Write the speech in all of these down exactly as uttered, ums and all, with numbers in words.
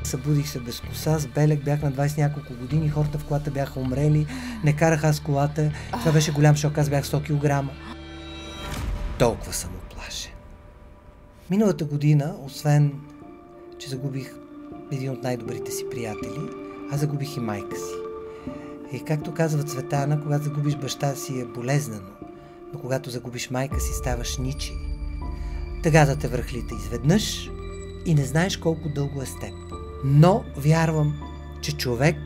Събудих се без коса, с белек, бях на двайсет няколко години, хората в колата бяха умрели, не карах аз колата. Това беше голям шок, аз бях сто килограма. Толкова съм оплашен. Миналата година, освен, че загубих един от най-добрите си приятели, аз загубих и майка си. И както казва Цветана, когато загубиш баща си е болезнено, но когато загубиш майка си, ставаш ничий. Тъгата те връхлита изведнъж и не знаеш колко дълго е с теб. Но вярвам, че човек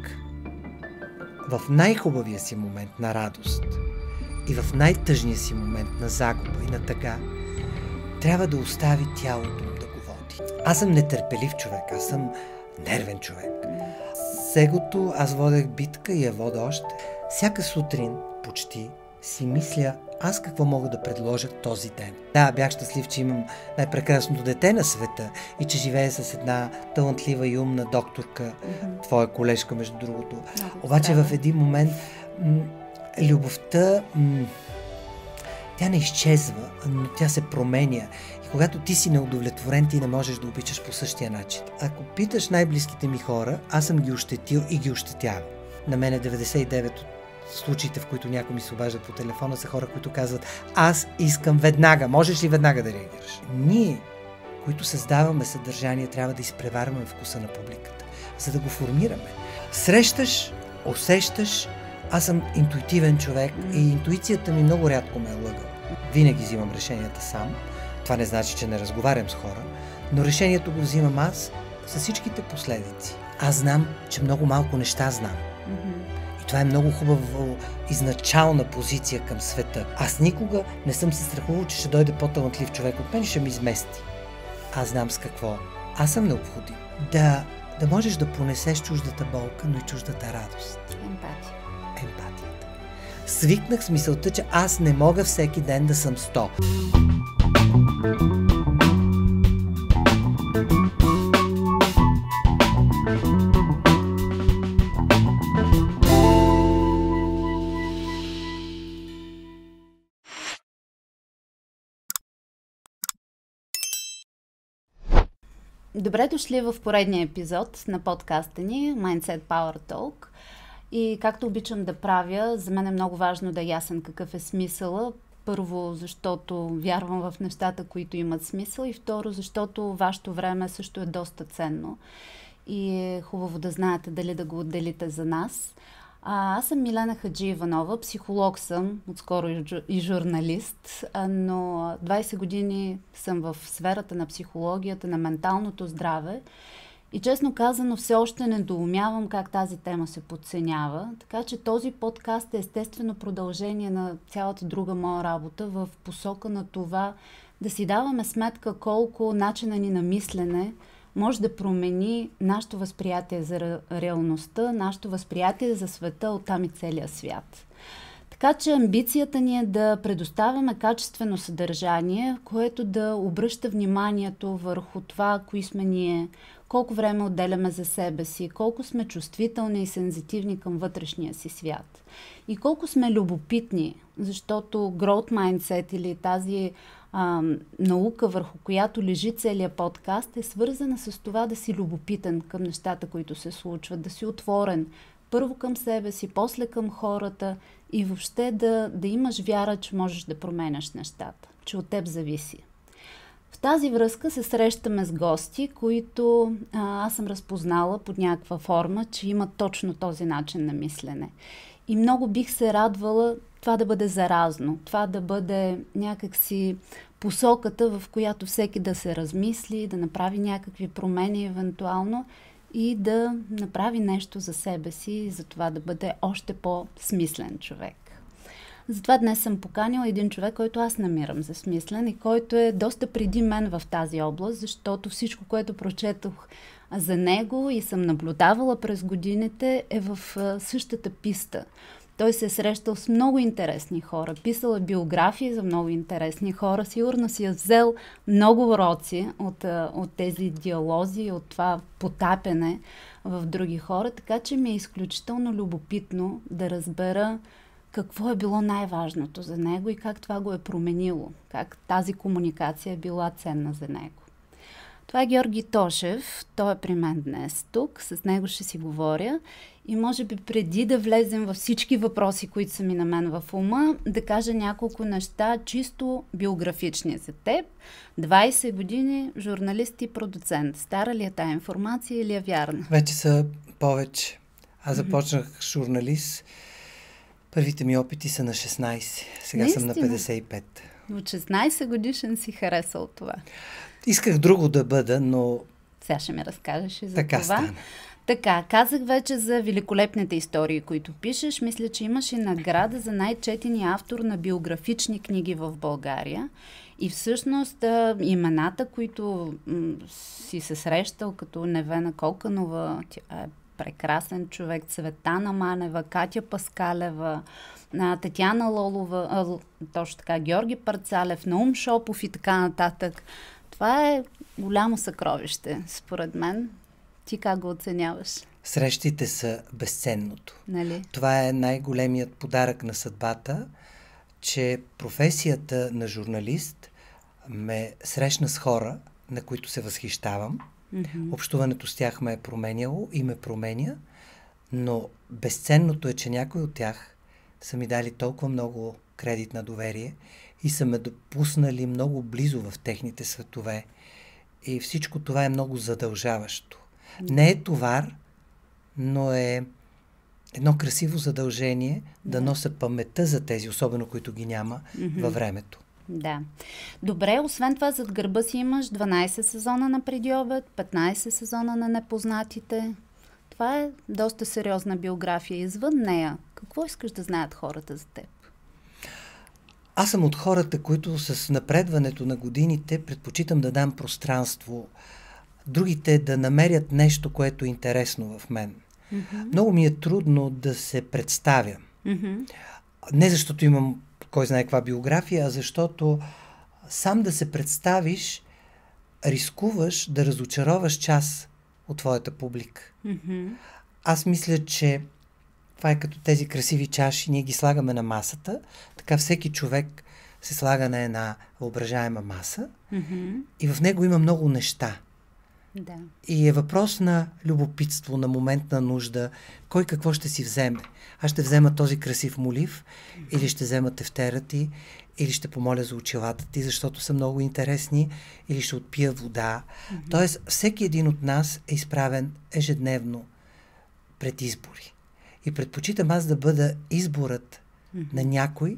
в най-хубавия си момент на радост и в най-тъжния си момент на загуба и на тъга трябва да остави тялото му да го води. Аз съм нетърпелив човек, аз съм нервен човек. С егото аз водех битка и я вода още. Всяка сутрин почти си мисля аз какво мога да предложа този ден. Да, бях щастлив, че имам най-прекрасното дете на света и че живее с една талантлива и умна докторка, mm-hmm. твоя колежка, между другото. Много Обаче здраве. В един момент м- любовта м- тя не изчезва, но тя се променя. И когато ти си неудовлетворен, ти не можеш да обичаш по същия начин. Ако питаш най-близките ми хора, аз съм ги ощетил и ги ощетявам. На мен е деветдесет и девет от случаите, в които някой ми се обажда по телефона, са хора, които казват: аз искам веднага, можеш ли веднага да реагираш? Ние, които създаваме съдържание, трябва да изпреварваме вкуса на публиката, за да го формираме. Срещаш, усещаш, аз съм интуитивен човек и интуицията ми много рядко ме е лъгала. Винаги взимам решенията сам, това не значи, че не разговарям с хора, но решението го взимам аз с всичките последици. Аз знам, че много малко неща знам. Това е много хубава изначална позиция към света. Аз никога не съм се страхувал, че ще дойде по-талантлив човек от мен и ще ми измести. Аз знам с какво. Аз съм необходим. Да, да можеш да понесеш чуждата болка, но и чуждата радост. Емпатия. Емпатията. Свикнах с мисълта, че аз не мога всеки ден да съм сто. Добре дошли в поредния епизод на подкаста ни Mindset Power Talk. И както обичам да правя, за мен е много важно да е ясен какъв е смисъла. Първо, защото вярвам в нещата, които имат смисъл, и второ, защото вашето време също е доста ценно. И е хубаво да знаете дали да го отделите за нас. А, аз съм Милена Хаджииванова, психолог съм, отскоро и журналист, но двайсет години съм в сферата на психологията, на менталното здраве и честно казано все още недоумявам как тази тема се подценява, така че този подкаст е естествено продължение на цялата друга моя работа в посока на това да си даваме сметка колко начина ни на мислене може да промени нашето възприятие за реалността, нашето възприятие за света, оттам и целия свят. Така че амбицията ни е да предоставяме качествено съдържание, което да обръща вниманието върху това, кои сме ние, колко време отделяме за себе си, колко сме чувствителни и сензитивни към вътрешния си свят. И колко сме любопитни, защото Growth Mindset или тази а, наука, върху която лежи целият подкаст, е свързана с това да си любопитен към нещата, които се случват, да си отворен първо към себе си, после към хората и въобще да, да имаш вяра, че можеш да променяш нещата, че от теб зависи. В тази връзка се срещаме с гости, които а, аз съм разпознала под някаква форма, че имат точно този начин на мислене. И много бих се радвала това да бъде заразно, това да бъде някакси посоката, в която всеки да се размисли, да направи някакви промени евентуално и да направи нещо за себе си и за това да бъде още по-смислен човек. Затова днес съм поканила един човек, който аз намирам за смислен и който е доста преди мен в тази област, защото всичко, което прочетох за него и съм наблюдавала през годините, е в същата писта. Той се е срещал с много интересни хора, писал е биографии за много интересни хора, сигурно си е взел много уроци от, от тези диалози, от това потапяне в други хора, така че ми е изключително любопитно да разбера какво е било най-важното за него и как това го е променило, как тази комуникация е била ценна за него. Това е Георги Тошев. Той е при мен днес тук. С него ще си говоря. И може би преди да влезем във всички въпроси, които са ми на мен в ума, да кажа няколко неща, чисто биографични за теб. двайсет години журналист и продуцент. Стара ли е тая информация или е вярна? Вече са повече. Аз започнах mm-hmm. журналист. Първите ми опити са на шестнайсет. Сега Наистина? съм на петдесет и пет. От шестнайсет годишен си харесал това. Исках друго да бъда, но... Сега ще ми разкажеш и за така това. Стана. Така, казах вече за великолепните истории, които пишеш. Мисля, че имаш и награда за най-четения автор на биографични книги в България. И всъщност имената, които м- си се срещал, като Невена Коканова, тя е прекрасен човек, Цветана Манева, Катя Паскалева, Татяна Лолова, а, точно така, Георги Парцалев, Наум Шопов и така нататък. Това е голямо съкровище, според мен. Ти как го оценяваш? Срещите са безценното. Нали? Това е най-големият подарък на съдбата, че професията на журналист ме срещна с хора, на които се възхищавам. Mm-hmm. Общуването с тях ме е променяло и ме променя, но безценното е, че някои от тях са ми дали толкова много кредит на доверие и са ме допуснали много близо в техните светове. И всичко това е много задължаващо. Не е товар, но е едно красиво задължение да, да нося паметта за тези, особено които ги няма mm-hmm. във времето. Да. Добре, освен това зад гърба си имаш дванайсет сезона на Преди обед, петнайсет сезона на Непознатите. Това е доста сериозна биография. Извън нея, какво искаш да знаят хората за теб? Аз съм от хората, които с напредването на годините предпочитам да дам пространство, другите да намерят нещо, което е интересно в мен. Mm-hmm. Много ми е трудно да се представя. Mm-hmm. Не защото имам кой знае каква биография, а защото сам да се представиш, рискуваш да разочароваш част от твоята публика. Mm-hmm. Аз мисля, че това е като тези красиви чаши, ние ги слагаме на масата, така всеки човек се слага на една въображаема маса mm-hmm. и в него има много неща. Да. И е въпрос на любопитство, на моментна нужда, кой какво ще си вземе. Аз ще взема този красив молив, mm-hmm. или ще взема тефтера ти, или ще помоля за очилата ти, защото са много интересни, или ще отпия вода. Mm-hmm. Тоест, всеки един от нас е изправен ежедневно пред избори. И предпочитам аз да бъда изборът mm-hmm. на някой,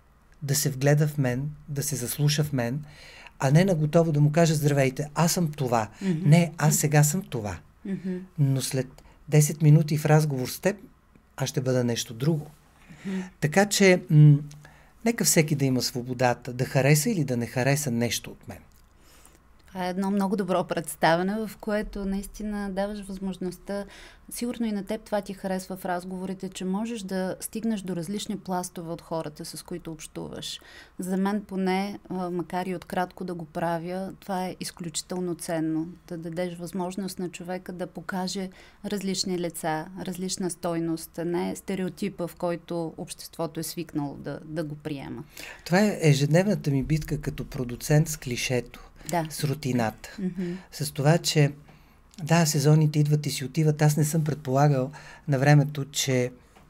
да се вгледа в мен, да се заслуша в мен, а не на готово да му кажа: здравейте, аз съм това. Mm-hmm. Не, аз сега съм това. Mm-hmm. Но след десет минути в разговор с теб, аз ще бъда нещо друго. Mm-hmm. Така че, м- нека всеки да има свободата да хареса или да не хареса нещо от мен. Това е едно много добро представяне, в което наистина даваш възможността, сигурно и на теб това ти харесва в разговорите, че можеш да стигнеш до различни пластове от хората, с които общуваш. За мен поне, макар и откратко да го правя, това е изключително ценно. Да дадеш възможност на човека да покаже различни лица, различна стойност, а не стереотипа, в който обществото е свикнало да, да го приема. Това е ежедневната ми битка като продуцент с клишето. Да. С рутината. Mm-hmm. С това, че да, сезоните идват и си отиват. Аз не съм предполагал на времето, че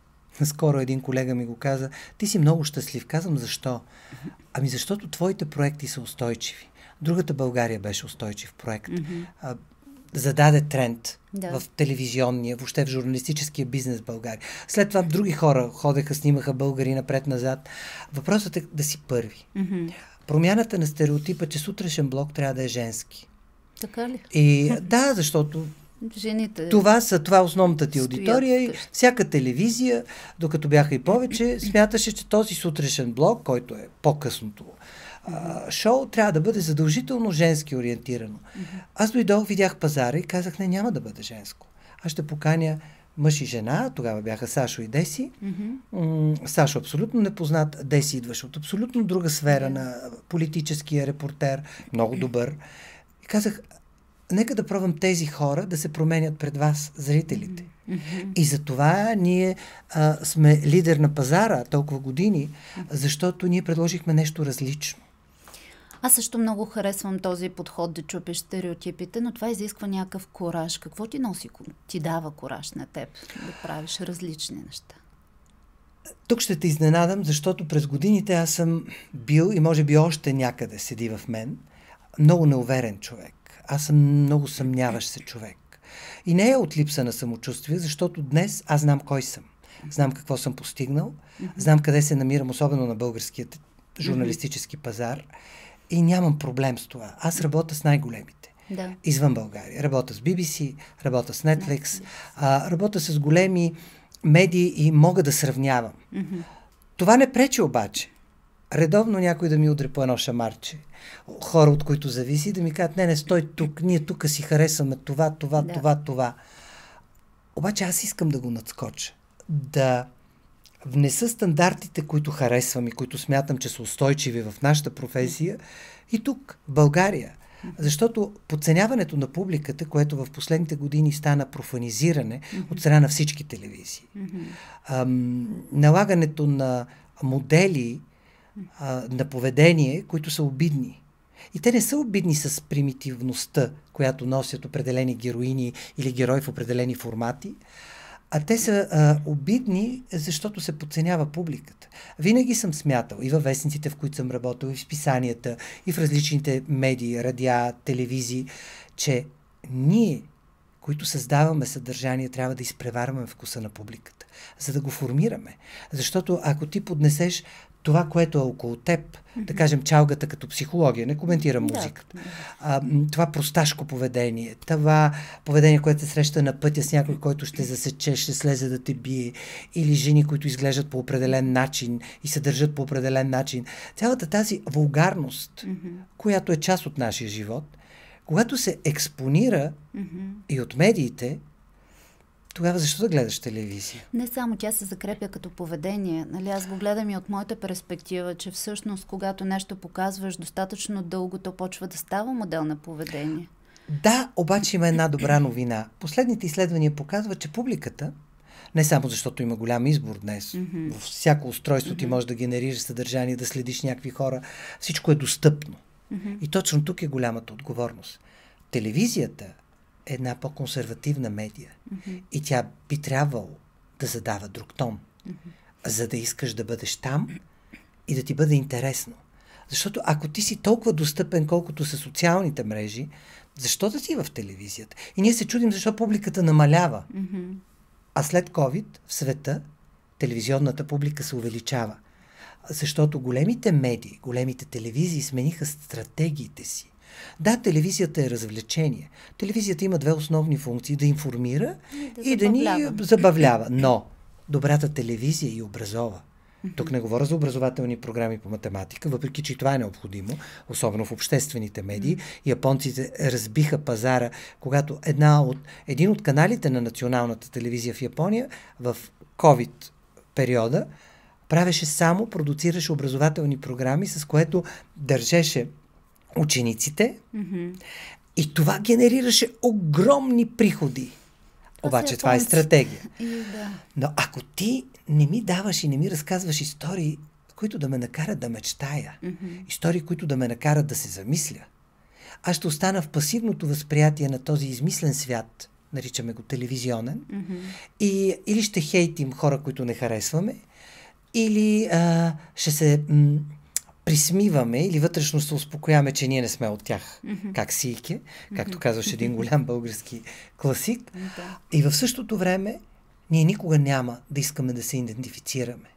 скоро един колега ми го каза: ти си много щастлив. Казвам: защо? Mm-hmm. Ами защото твоите проекти са устойчиви. Другата България беше устойчив проект. Mm-hmm. А, зададе тренд да. В телевизионния, въобще в журналистическия бизнес в България. След това други хора ходеха, снимаха българи напред-назад. Въпросът е да си първи. Mm-hmm. Промяната на стереотипа, че сутрешен блок трябва да е женски. Така ли? И да, защото жените това са, това е основната ти аудитория и всяка телевизия, докато бяха и повече, смяташе, че този сутрешен блок, който е по-късното а, шоу, трябва да бъде задължително женски ориентирано. Аз дойдох, видях пазара и казах: не, няма да бъде женско. Аз ще поканя мъж и жена, тогава бяха Сашо и Деси. Mm-hmm. Сашо абсолютно непознат, Деси идваше от абсолютно друга сфера, yeah. на политическия репортер, много добър. И казах: нека да пробвам тези хора да се променят пред вас, зрителите. Mm-hmm. И за това ние а, сме лидер на пазара толкова години, защото ние предложихме нещо различно. Аз също много харесвам този подход да чупиш стереотипите, но това изисква някакъв кураж. Какво ти носи, ти дава кураж на теб да правиш различни неща? Тук ще те изненадам, защото през годините аз съм бил и може би още някъде седи в мен много неуверен човек. Аз съм много съмняващ се човек. И не е от липса на самочувствие, защото днес аз знам кой съм. Знам какво съм постигнал, знам къде се намирам, особено на българският журналистически пазар, и нямам проблем с това. Аз работя с най-големите. Да. Извън България. Работя с Би Би Си, работя с Netflix, а, работя с големи медии и мога да сравнявам. Mm-hmm. Това не пречи обаче. Редовно някой да ми удря по едно шамарче. Хора, от които зависи, да ми кажат, не, не, стой тук, ние тук си харесваме това, това, да. това, това. Обаче аз искам да го надскоча. Да внеса стандартите, които харесвам и които смятам, че са устойчиви в нашата професия и тук, в България. Защото подценяването на публиката, което в последните години стана профанизиране mm-hmm. от страна на всички телевизии, mm-hmm. ам, налагането на модели а, на поведение, които са обидни. И те не са обидни с примитивността, която носят определени героини или герои в определени формати, а те са а, обидни, защото се подценява публиката. Винаги съм смятал и във вестниците, в които съм работил, и в списанията, и в различните медии, радиа, телевизии, че ние, които създаваме съдържание, трябва да изпреварваме вкуса на публиката, за да го формираме. Защото ако ти поднесеш това, което е около теб, mm-hmm. да кажем чалгата като психология, не коментирам музиката, а, това просташко поведение, това поведение, което се среща на пътя с някой, който ще засече, ще слезе да те бие, или жени, които изглеждат по определен начин и се държат по определен начин. Цялата тази вулгарност, mm-hmm. която е част от нашия живот, когато се експонира mm-hmm. и от медиите, тогава защо да гледаш телевизия? Не само тя се закрепя като поведение. Нали, аз го гледам и от моята перспектива, че всъщност, когато нещо показваш достатъчно дълго, то почва да става модел на поведение. Да, обаче има една добра новина. Последните изследвания показват, че публиката, не само защото има голям избор днес, mm-hmm. във всяко устройство mm-hmm. ти може да генерираш съдържание, да следиш някакви хора, всичко е достъпно. Mm-hmm. И точно тук е голямата отговорност. Телевизията е една по-консервативна медия. Mm-hmm. И тя би трябвало да задава друг тон, mm-hmm. за да искаш да бъдеш там и да ти бъде интересно. Защото ако ти си толкова достъпен, колкото са социалните мрежи, защо да си в телевизията? И ние се чудим, защо публиката намалява. Mm-hmm. А след COVID в света телевизионната публика се увеличава. Защото големите медии, големите телевизии смениха стратегиите си. Да, телевизията е развлечение. Телевизията има две основни функции. Да информира и да, и да ни забавлява. Но добрата телевизия и образова. Mm-hmm. Тук не говоря за образователни програми по математика, въпреки че и това е необходимо, особено в обществените медии. Mm-hmm. Японците разбиха пазара, когато една от, един от каналите на националната телевизия в Япония в COVID периода правеше само, продуцираше образователни програми, с което държеше учениците mm-hmm. и това генерираше огромни приходи. Това Обаче това е стратегия. И, да. Но ако ти не ми даваш и не ми разказваш истории, които да ме накарат да мечтая, mm-hmm. истории, които да ме накарат да се замисля, аз ще остана в пасивното възприятие на този измислен свят, наричаме го телевизионен, mm-hmm. и или ще хейтим хора, които не харесваме, или а, ще се м- присмиваме или вътрешно се успокояваме, че ние не сме от тях. Mm-hmm. Как сийке, както казваше един голям български класик. Mm-hmm. И в същото време ние никога няма да искаме да се идентифицираме.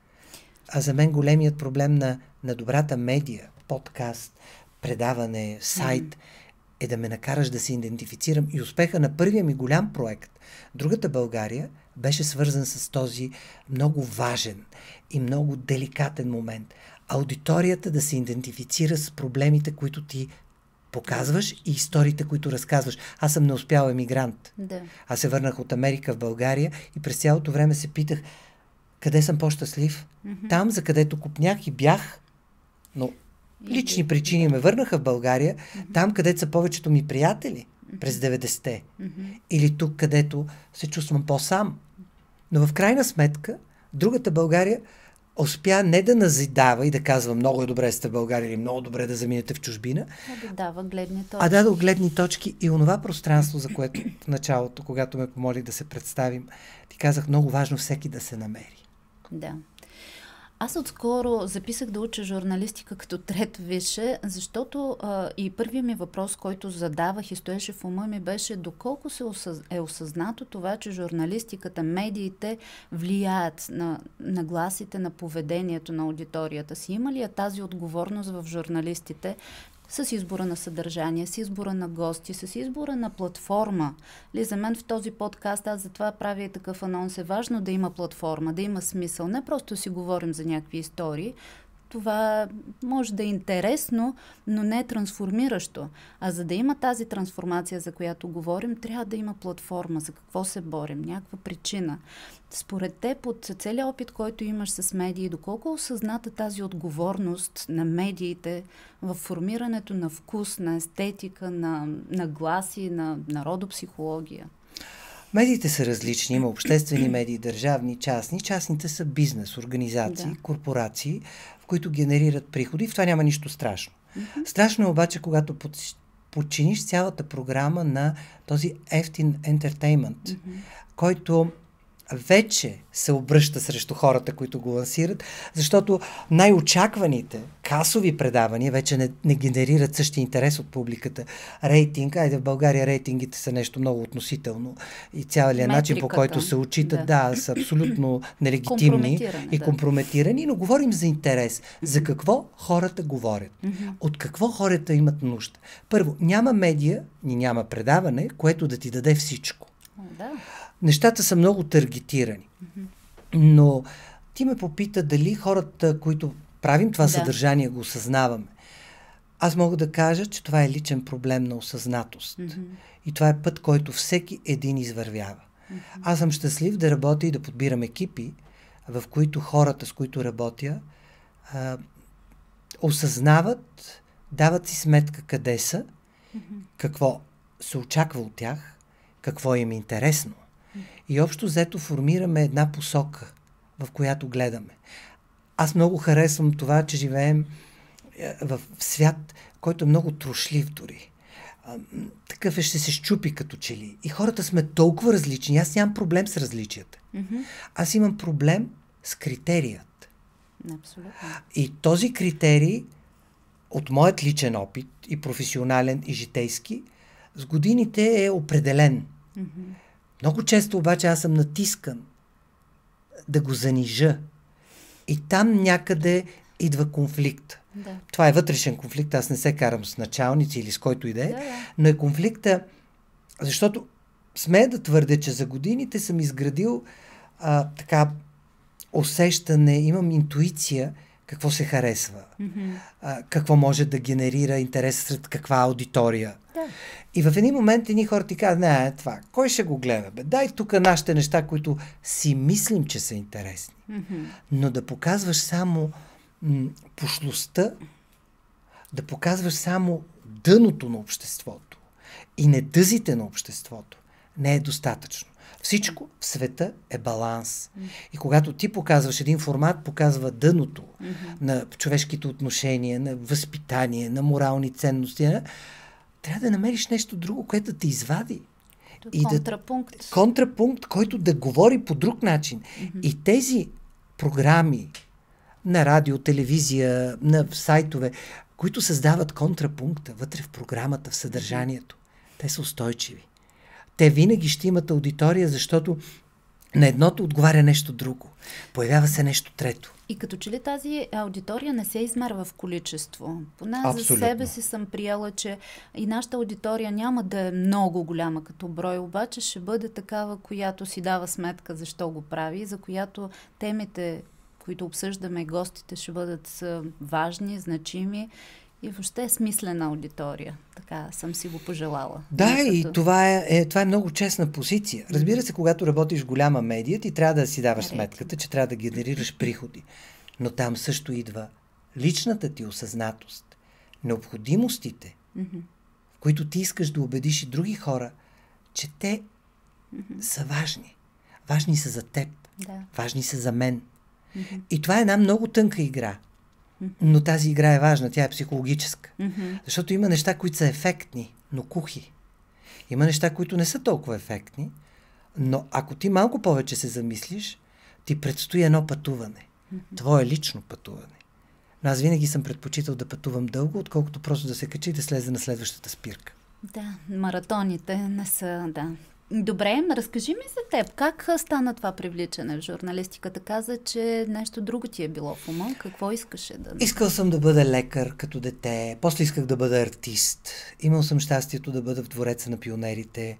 А за мен големият проблем на, на добрата медия, подкаст, предаване, сайт, mm-hmm. е да ме накараш да се идентифицирам. И успеха на първия ми голям проект, Другата България, беше свързан с този много важен и много деликатен момент. Аудиторията да се идентифицира с проблемите, които ти показваш и историите, които разказваш. Аз съм неуспял емигрант. Да. Аз се върнах от Америка в България и през цялото време се питах къде съм по-щастлив. Mm-hmm. Там, за където купнях и бях, но лични причини ме върнаха в България, mm-hmm. там, където са повечето ми приятели през деветдесетте. Mm-hmm. Или тук, където се чувствам по-сам. Но в крайна сметка, Другата България успя не да назидава и да казва много е добре сте в България или много добре да заминете в чужбина, а да дава гледни точки. А дадох гледни точки и онова пространство, за което в началото, когато ме помоли да се представим, ти казах, много важно всеки да се намери. Да. Аз отскоро записах да уча журналистика като трето висше, защото а, и първият ми въпрос, който задавах и стоеше в ума ми, беше доколко се осъз... е осъзнато това, че журналистиката, медиите влияят на, на гласите, на поведението на аудиторията си. Има ли е тази отговорност в журналистите с избора на съдържание, с избора на гости, с избора на платформа? Ли, за мен в този подкаст, аз затова правя и такъв анонс, е важно да има платформа, да има смисъл. Не просто си говорим за някакви истории. Това може да е интересно, но не е трансформиращо. А за да има тази трансформация, за която говорим, трябва да има платформа. За какво се борим? Някаква причина. Според теб, от целият опит, който имаш с медии, доколко е осъзната тази отговорност на медиите в формирането на вкус, на естетика, на, на гласи, на народопсихология? Медиите са различни. Има обществени медии, държавни, частни. Частните са бизнес, организации, да. корпорации, в които генерират приходи. В това няма нищо страшно. Mm-hmm. Страшно е обаче, когато подчиниш цялата програма на този ефтин ентертеймент, mm-hmm. който вече се обръща срещу хората, които го лансират, защото най-очакваните касови предавания вече не, не генерират същия интерес от публиката. Рейтинг, айде в България рейтингите са нещо много относително и цялият начин, по който се отчитат, да. да, са абсолютно нелегитимни и да. компрометирани, но говорим за интерес. За какво хората говорят? Mm-hmm. От какво хората имат нужда? Първо, няма медия, ни няма предаване, което да ти даде всичко. Oh, да. Нещата са много таргетирани. Mm-hmm. Но ти ме попита дали хората, които правим това да. съдържание, го осъзнаваме. Аз мога да кажа, че това е личен проблем на осъзнатост. Mm-hmm. И това е път, който всеки един извървява. Mm-hmm. Аз съм щастлив да работя и да подбирам екипи, в които хората, с които работя, а, осъзнават, дават си сметка къде са, mm-hmm. какво се очаква от тях, какво им е интересно. И общо взето формираме една посока, в която гледаме. Аз много харесвам това, че живеем в свят, който е много трошлив дори. Такъв е, ще се щупи като че ли. И хората сме толкова различни. Аз нямам проблем с различията. Mm-hmm. Аз имам проблем с критерият. Абсолютно. И този критерий, от моят личен опит, и професионален, и житейски, с годините е определен. Mm-hmm. Много често обаче аз съм натискан да го занижа. И там някъде идва конфликт. Да. Това е вътрешен конфликт. Аз не се карам с началници или с който и да е. Но е конфликта, защото смея да твърдя, че за годините съм изградил а, така усещане, имам интуиция какво се харесва, mm-hmm. а, какво може да генерира интерес сред каква аудитория. Да. И в един момент едни хора ти казват, не, това, кой ще го гледа, бе? Дай тук нашите неща, които си мислим, че са интересни. Mm-hmm. Но да показваш само м- пошлостта, да показваш само дъното на обществото и недъзите на обществото, не е достатъчно. Всичко в света е баланс. Mm-hmm. И когато ти показваш един формат, показва дъното mm-hmm. на човешките отношения, на възпитание, на морални ценности, на... трябва да намериш нещо друго, което да те извади. И контрапункт. Да, контрапункт, който да говори по друг начин. Mm-hmm. И тези програми на радио, телевизия, на сайтове, които създават контрапункта вътре в програмата, в съдържанието, те са устойчиви. Те винаги ще имат аудитория, защото на едното отговаря нещо друго. Появява се нещо трето. И като че ли тази аудитория не се измерва в количество? Поне за себе си съм приела, че и нашата аудитория няма да е много голяма като брой, обаче ще бъде такава, която си дава сметка защо го прави, за която темите, които обсъждаме, гостите ще бъдат важни, значими и въобще е смислена аудитория. Така съм си го пожелала. Да, като... и това е, е, това е много честна позиция. Разбира се, когато работиш в голяма медия, ти трябва да си даваш сметката, че трябва да генерираш приходи. Но там също идва личната ти осъзнатост, необходимостите, mm-hmm. в които ти искаш да убедиш и други хора, че те mm-hmm. са важни. Важни са за теб. Да. Важни са за мен. Mm-hmm. И това е една много тънка игра. Mm-hmm. Но тази игра е важна, тя е психологическа. Mm-hmm. Защото има неща, които са ефектни, но кухи. Има неща, които не са толкова ефектни, но ако ти малко повече се замислиш, ти предстои едно пътуване. Mm-hmm. Твое лично пътуване. Но аз винаги съм предпочитал да пътувам дълго, отколкото просто да се качи и да слезе на следващата спирка. Да, маратоните не са, да. Добре, разкажи ми за теб. Как стана това привличане в журналистиката? Каза, че нещо друго ти е било в ума. Какво искаше да... Искал съм да бъда лекар като дете. После исках да бъда артист. Имал съм щастието да бъда в Двореца на пионерите.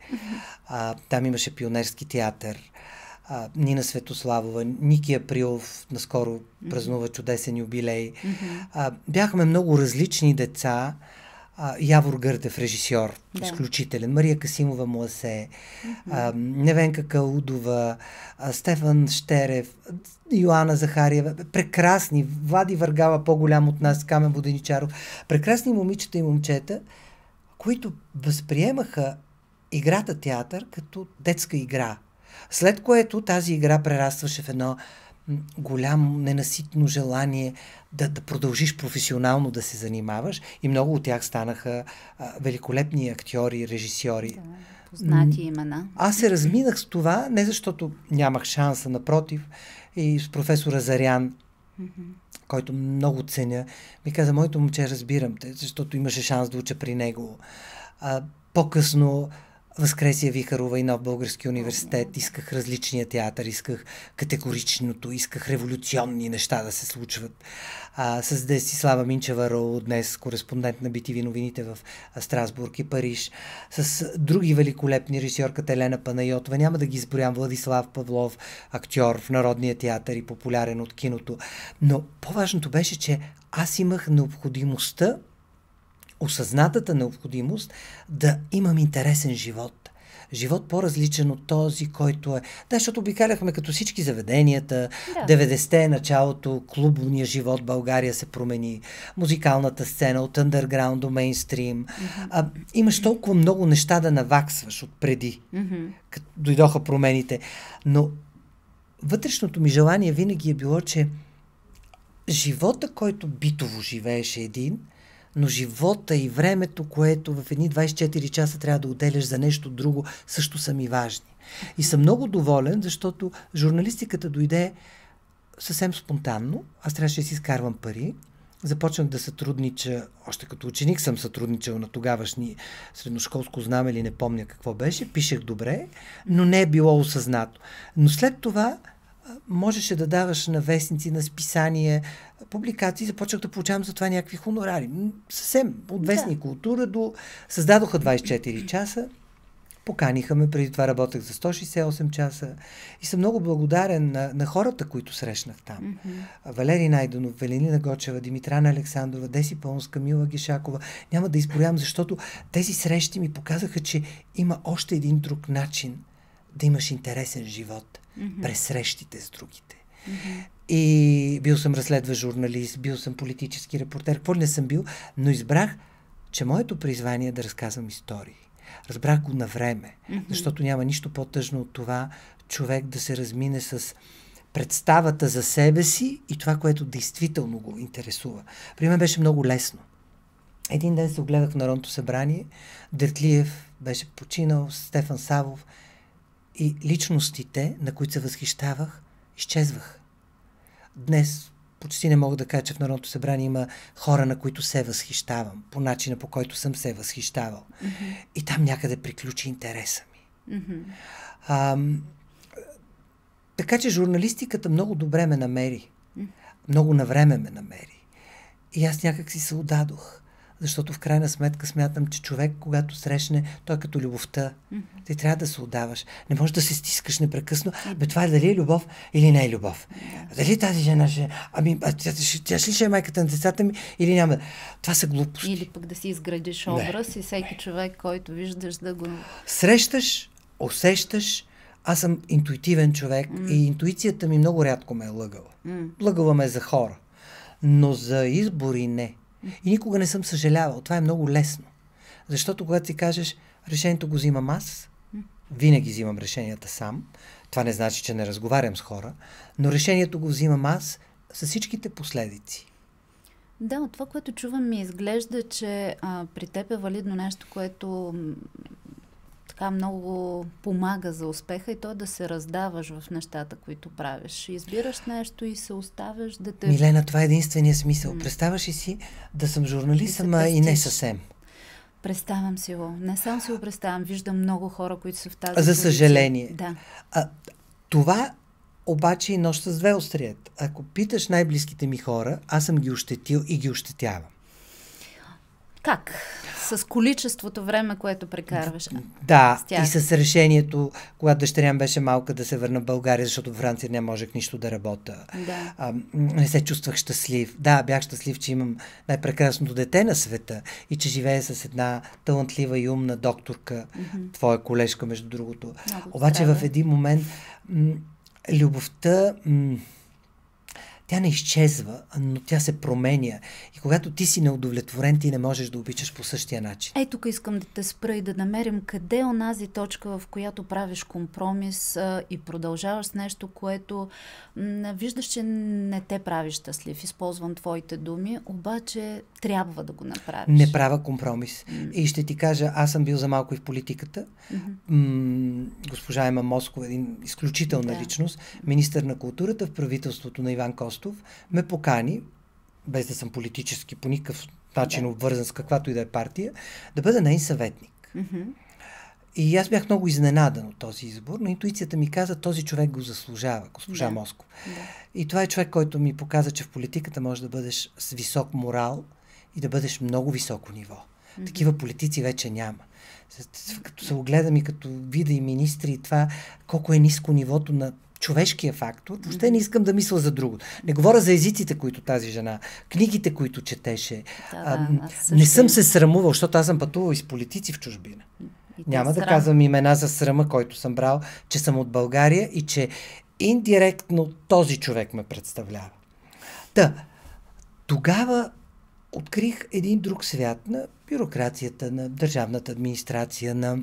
А, там имаше пионерски театър. А, Нина Светославова, Ники Априлов наскоро празнува чудесен юбилей. А, бяхме много различни деца. А, Явор Гърдев, режисьор, да. Изключителен, Мария Касимова Муасе, mm-hmm. а, Невенка Каудова, а, Стефан Щерев, Йоана Захариева, прекрасни, Влади Въргала, по-голям от нас, Камен Воденичаров, прекрасни момичета и момчета, които възприемаха играта театър като детска игра. След което тази игра прерастваше в едно голямо, ненаситно желание да, да продължиш професионално да се занимаваш и много от тях станаха а, великолепни актьори, режисьори. Да, познати имена. Аз се разминах с това, не защото нямах шанса, напротив, и с професор Азарян, mm-hmm. който много ценя, ми каза: моето момче, разбирам те, защото имаше шанс да уча при него. А, по-късно Възкресия Вихарова и Нов български университет. Исках различния театър, исках категоричното, исках революционни неща да се случват. А, с Десислава Минчева Роу, днес кореспондент на Би Ти Ви новините в Страсбург и Париж. С други великолепни, режисьорката Елена Панайотова. Няма да ги изборям. Владислав Павлов, актьор в Народния театър и популярен от киното. Но по-важното беше, че аз имах необходимостта, осъзнатата необходимост да имам интересен живот. Живот по-различен от този, който е... Да, защото обикаляхме като всички заведенията. Да. деветдесетте началото, клубния живот в България се промени. Музикалната сцена от underground до мейнстрим. Mm-hmm. А, имаш толкова много неща да наваксваш отпреди, mm-hmm. като дойдоха промените. Но вътрешното ми желание винаги е било, че живота, който битово живееше един, но живота и времето, което в едни двайсет и четири часа трябва да отделяш за нещо друго, също са ми важни. И съм много доволен, защото журналистиката дойде съвсем спонтанно. Аз трябваше да си изкарвам пари. Започнах да сътруднича, още като ученик съм сътрудничал на тогавашни средношколско знаме или не помня какво беше. Пишех добре, но не е било осъзнато. Но след това можеше да даваш на вестници, на списания, публикации, започнах да получавам за това някакви хонорари. Съвсем от вестник да. Култура до... Създадоха двайсет и четири часа, поканиха ме, преди това работех за сто шейсет и осем часа и съм много благодарен на, на хората, които срещнах там. Mm-hmm. Валери Найденов, Веленина Гочева, Димитрана Александрова, Деси Пълнска, Мила Гешакова. Няма да изброявам, защото тези срещи ми показаха, че има още един друг начин да имаш интересен живот. Mm-hmm. През срещите с другите. Mm-hmm. И бил съм разследващ журналист, бил съм политически репортер, какво ли не съм бил, но избрах, че моето призвание е да разказвам истории. Разбрах го на време, mm-hmm. защото няма нищо по-тъжно от това човек да се размине с представата за себе си и това, което действително го интересува. При мен беше много лесно. Един ден се огледах в Народното събрание, Дертлиев беше починал, Стефан Савов, и личностите, на които се възхищавах, изчезваха. Днес почти не мога да кажа, че в Народното събрание има хора, на които се възхищавам, по начина, по който съм се възхищавал. Mm-hmm. И там някъде приключи интереса ми. Mm-hmm. А, така че журналистиката много добре ме намери. Mm-hmm. Много навреме ме намери. И аз някак си се отдадох. Защото в крайна сметка смятам, че човек, когато срещне, той е като любовта. Mm-hmm. Ти трябва да се отдаваш. Не можеш да се стискаш непрекъсно. Mm-hmm. Бе, това е дали е любов или не е любов. Mm-hmm. Дали тази жена ще... Ами, а, тя, тя, тя ще ли ще е майката на децата ми или няма? Това са глупости. Или пък да си изградиш образ и всеки човек, който виждаш да го... Срещаш, усещаш. Аз съм интуитивен човек mm-hmm. и интуицията ми много рядко ме е лъгала. Mm-hmm. Лъгала ме за хора. Но за избори не. И никога не съм съжалявал. Това е много лесно. Защото когато си кажеш, решението го взимам аз, Винаги взимам решенията сам. Това не значи, че не разговарям с хора, но решението го взимам аз с всичките последици. Да, от това, което чувам, ми изглежда, че а, при теб е валидно нещо, което м, така много помага за успеха, и то е да се раздаваш в нещата, които правиш. Избираш нещо и се оставяш да те... Милена, това е единствения смисъл. М. Представяш ли си да съм журналист, ама и не съвсем? Представям си го. Не сам си го представям. Виждам много хора, които са в тази За позиция. съжаление. Да. А, това обаче е нощ с две остриета. Ако питаш най-близките ми хора, аз съм ги ощетил и ги ощетявам. Как? С количеството време, което прекарваш. Да, с и с решението, когато дъщеря беше малка, да се върна в България, защото в Франция не можех нищо да работя. Да. А, не се чувствах щастлив. Да, бях щастлив, че имам най-прекрасното дете на света и че живея с една талантлива и умна докторка, mm-hmm. твоя колежка, между другото. Много Обаче здраве. В един момент м- любовта... М- Тя не изчезва, но тя се променя. И когато ти си неудовлетворен, ти не можеш да обичаш по същия начин. Ей, тук искам да те спра и да намерим къде е онази точка, в която правиш компромис а, и продължаваш с нещо, което м- виждаш, че не те прави щастлив. Използвам твоите думи, обаче трябва да го направиш. Не правя компромис. Mm. И ще ти кажа, аз съм бил за малко и в политиката. Mm-hmm. М- госпожа Ема Москова, един изключителна да. личност, министър на културата в правителството на Иван Костов, ме покани, без да съм политически по никакъв начин да. обвързан с каквато и да е партия, да бъда нейн съветник. Mm-hmm. И аз бях много изненадан от този избор, но интуицията ми каза, този човек го заслужава, госпожа да. Москов. Да. И това е човек, който ми показа, че в политиката можеш да бъдеш с висок морал и да бъдеш много високо ниво. Mm-hmm. Такива политици вече няма. Като се огледам и като видя и министри, и това колко е ниско нивото на човешкия фактор, въобще mm-hmm. не искам да мисля за друго. Не говоря за езиците, които тази жена, книгите, които четеше. Да, а, да, не съм се срамувал, защото аз съм пътувал и с политици в чужбина. Няма да казвам имена за срама, който съм брал, че съм от България и че индиректно този човек ме представлява. Та, тогава открих един друг свят на бюрокрацията, на държавната администрация, на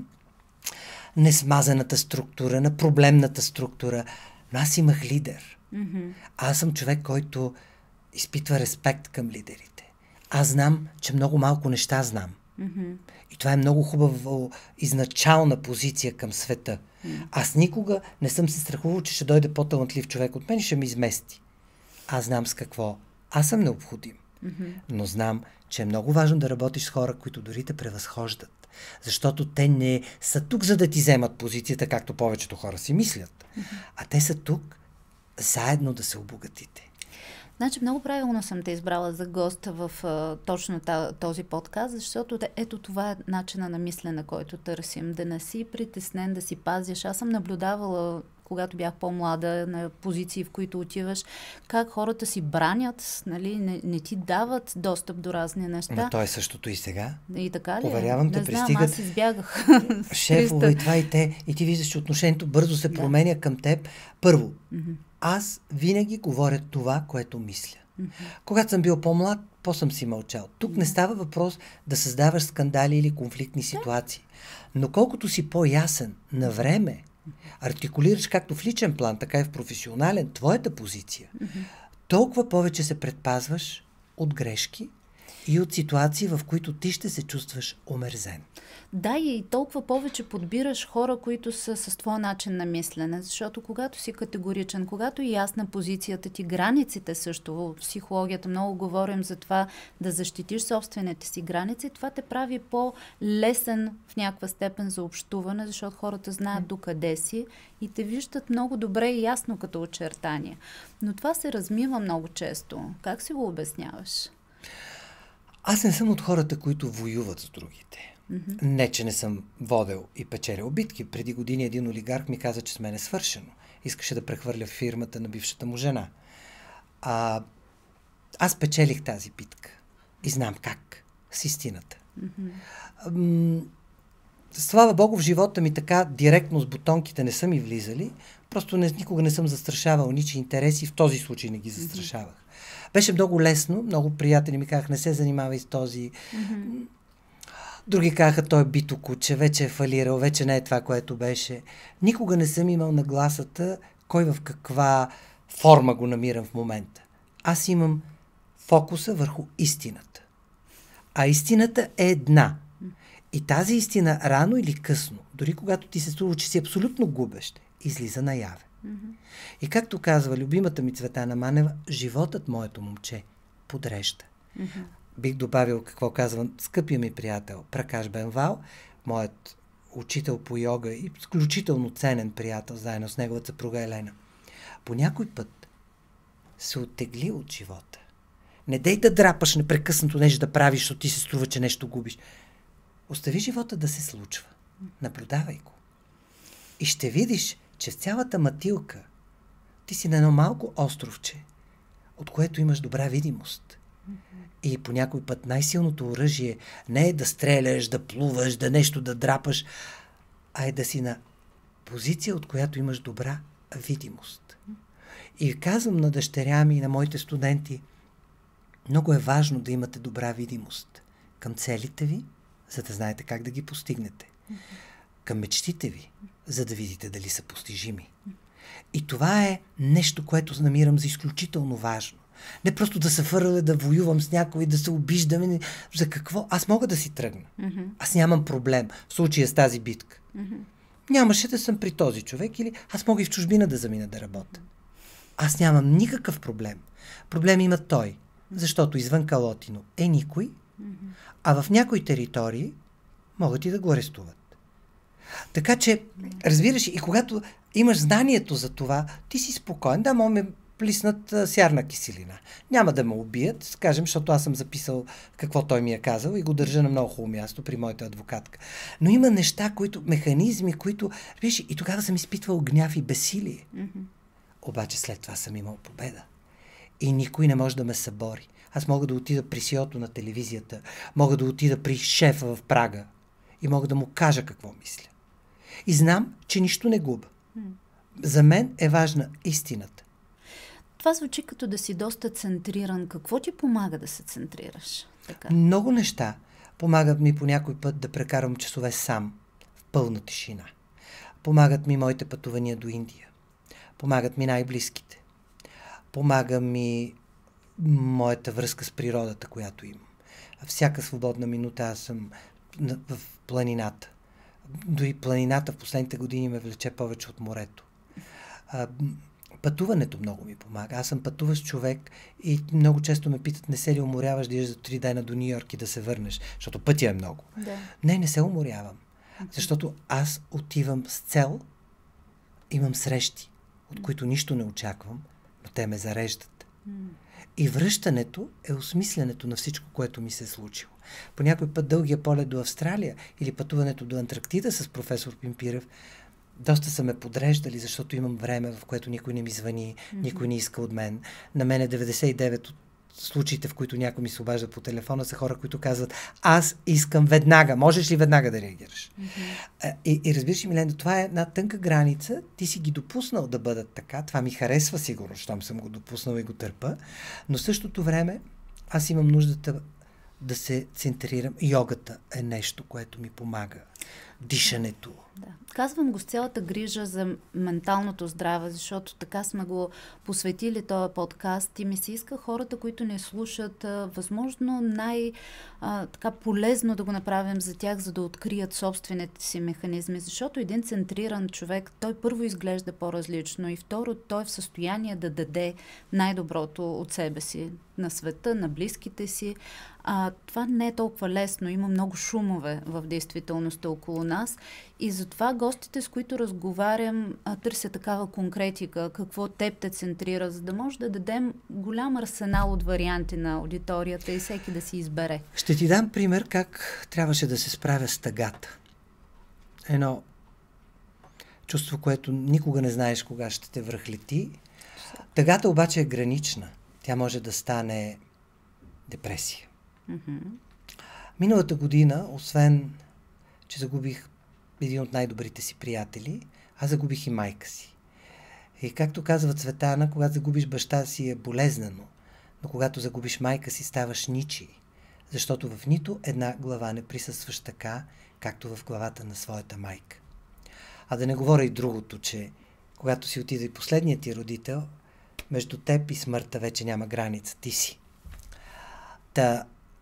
несмазаната структура, на проблемната структура. Но аз имах лидер. Mm-hmm. Аз съм човек, който изпитва респект към лидерите. Аз знам, че много малко неща знам. Mm-hmm. И това е много хубава изначална позиция към света. Mm-hmm. Аз никога не съм се страхувал, че ще дойде по-талантлив човек от мен и ще ме измести. Аз знам с какво. Аз съм необходим. Mm-hmm. Но знам, че е много важно да работиш с хора, които дори те превъзхождат. Защото те не са тук, за да ти вземат позицията, както повечето хора си мислят. Mm-hmm. А те са тук заедно да се обогатите. Значи много правилно съм те избрала за гост в а, точно този подкаст, защото ето това е начина на мислене, който търсим. Да не си притеснен, да си пазиш. Аз съм наблюдавала, когато бях по-млада, на позиции, в които отиваш, как хората си бранят, нали, не, не ти дават достъп до разни неща. Но то е същото и сега. И така ли? Уверявам те, не знам, пристигат аз избягах. шефове и това и те. И ти виждаш, че отношението бързо се да. променя към теб. Първо, mm-hmm. аз винаги говоря това, което мисля. Mm-hmm. Когато съм бил по-млад, по-съм си мълчал. Тук mm-hmm. не става въпрос да създаваш скандали или конфликтни ситуации. Но колкото си по-ясен на време, артикулираш както в личен план, така и в професионален твоята позиция, mm-hmm. толкова повече се предпазваш от грешки и от ситуации, в които ти ще се чувстваш омерзен. Да, и толкова повече подбираш хора, които са с твой начин на мислене, защото когато си категоричен, когато е ясна позицията ти, границите също, в психологията много говорим за това да защитиш собствените си граници, това те прави по-лесен в някаква степен за общуване, защото хората знаят докъде си и те виждат много добре и ясно като очертания. Но това се размива много често. Как си го обясняваш? Аз не съм от хората, които воюват с другите. Mm-hmm. Не, че не съм водел и печелил битки. Преди години един олигарх ми каза, че с мен е свършено. Искаше да прехвърля фирмата на бившата му жена. А, аз печелих тази битка. И знам как. С истината. Mm-hmm. М- слава Богу, в живота ми така директно с бутонките не са ми влизали. Просто не, никога не съм застрашавал ничи интереси. В този случай не ги застрашавах. Mm-hmm. Беше много лесно. Много приятели ми казах, не се занимавай с този... Mm-hmm. Други казаха, той е бито куче, вече е фалирал, вече не е това, което беше. Никога не съм имал нагласата кой в каква форма го намирам в момента. Аз имам фокуса върху истината. А истината е една. И тази истина рано или късно, дори когато ти се струва, че си абсолютно губещ, излиза наяве. Mm-hmm. И както казва любимата ми Цветана Манева, животът, моето момче, подрежда. Mm-hmm. Бих добавил какво казва скъпия ми приятел Пракаш Бенвал, моят учител по йога и изключително ценен приятел, заедно с неговата съпруга Елена. По някой път се оттегли от живота. Не дей да драпаш непрекъснато нещо да правиш, защото ти се струва, че нещо губиш. Остави живота да се случва. Наблюдавай го. И ще видиш, че в цялата матилка ти си на едно малко островче, от което имаш добра видимост. И по някой път най-силното оръжие не е да стреляш, да плуваш, да нещо да драпаш, а е да си на позиция, от която имаш добра видимост. И казвам на дъщеря ми и на моите студенти, много е важно да имате добра видимост към целите ви, за да знаете как да ги постигнете. Към мечтите ви, за да видите дали са постижими. И това е нещо, което намирам за изключително важно. Не просто да се фърля, да воювам с някой, да се обиждаме. За какво? Аз мога да си тръгна. Mm-hmm. Аз нямам проблем в случая с тази битка. Mm-hmm. Нямаше да съм при този човек или аз мога и в чужбина да замина да работя. Аз нямам никакъв проблем. Проблем има той, защото извън Калотино е никой, mm-hmm. а в някои територии могат и да го арестуват. Така че, разбираш, и когато имаш знанието за това, ти си спокоен, да, мога ме плиснат а, сярна киселина. Няма да ме убият, скажем, защото аз съм записал какво той ми е казал и го държа на много хубаво място при моята адвокатка. Но има неща, които, механизми, които, виж, и тогава съм изпитвал гняв и безсилие. Mm-hmm. Обаче след това съм имал победа. И никой не може да ме събори. Аз мога да отида при сиото на телевизията, мога да отида при шефа в Прага и мога да му кажа какво мисля. И знам, че нищо не губа. Mm. За мен е важна истината. Това звучи като да си доста центриран. Какво ти помага да се центрираш? Така? Много неща помагат ми по някой път да прекарам часове сам, в пълна тишина. Помагат ми моите пътувания до Индия. Помагат ми най-близките. Помага ми моята връзка с природата, която имам. Всяка свободна минута аз съм в планината. Дори планината в последните години ме влече повече от морето. А, пътуването много ми помага. Аз съм пътуващ човек и много често ме питат, не се ли уморяваш да идеш за три дена до Ню Йорк и да се върнеш, защото пътя е много. Да. Не, не се уморявам. Защото аз отивам с цел, имам срещи, от които нищо не очаквам, но те ме зареждат. И връщането е осмисленето на всичко, което ми се е случило. По някой път дългия полет до Австралия или пътуването до Антарктида с професор Пимпирев, доста са ме подреждали, защото имам време, в което никой не ми звъни, mm-hmm. никой не иска от мен. На мен е деветдесет и девет от случаите, в които някой ми се обажда по телефона, са хора, които казват, аз искам веднага, можеш ли веднага да реагираш? Mm-hmm. И, и разбираш, Милена, това е една тънка граница, ти си ги допуснал да бъдат така, това ми харесва сигурно, щом съм го допуснал и го търпа, но в същото време аз имам нуждата да се центрирам. Йогата е нещо, което ми помага. Дишането. Да. Казвам го с цялата грижа за менталното здраве, защото така сме го посветили този подкаст и ми се иска хората, които не слушат, възможно най-така полезно да го направим за тях, за да открият собствените си механизми, защото един центриран човек, той първо изглежда по-различно и второ, той е в състояние да даде най-доброто от себе си на света, на близките си. А, това не е толкова лесно. Има много шумове в действителността около нас и затова гостите, с които разговарям, търся такава конкретика, какво теб те центрира, за да може да дадем голям арсенал от варианти на аудиторията и всеки да си избере. Ще ти дам пример как трябваше да се справя с тъгата. Едно чувство, което никога не знаеш кога ще те връхлети. Тъгата обаче е гранична. Тя може да стане депресия. Mm-hmm. Миналата година, освен, че загубих един от най-добрите си приятели, аз загубих и майка си. И както казва Цветана, когато загубиш баща си е болезнено, но когато загубиш майка си, ставаш ничий. защото в нито една глава не присъстваш така, както в главата на своята майка. А да не говоря и другото, че когато си отиде и последният ти родител, между теб и смъртта вече няма граница. Ти си. Та,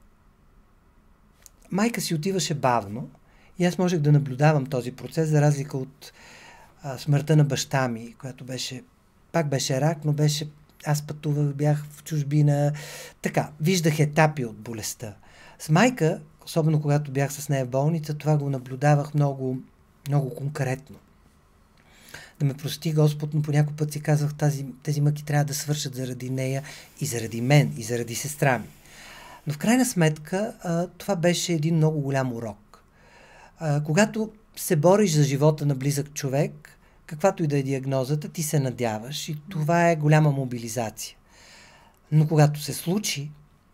майка си отиваше бавно и аз можех да наблюдавам този процес, за разлика от а, смъртта на баща ми, която беше, пак беше рак, но беше, аз пътувах, бях в чужбина, така, виждах етапи от болестта. С майка, особено когато бях с нея в болница, това го наблюдавах много, много конкретно. Да ме прости Господ, но по някой път си казвах, тази, тези мъки трябва да свършат заради нея и заради мен, и заради сестра ми. Но в крайна сметка а, това беше един много голям урок. А, когато се бориш за живота на близък човек, каквато и да е диагнозата, ти се надяваш и това е голяма мобилизация. Но когато се случи,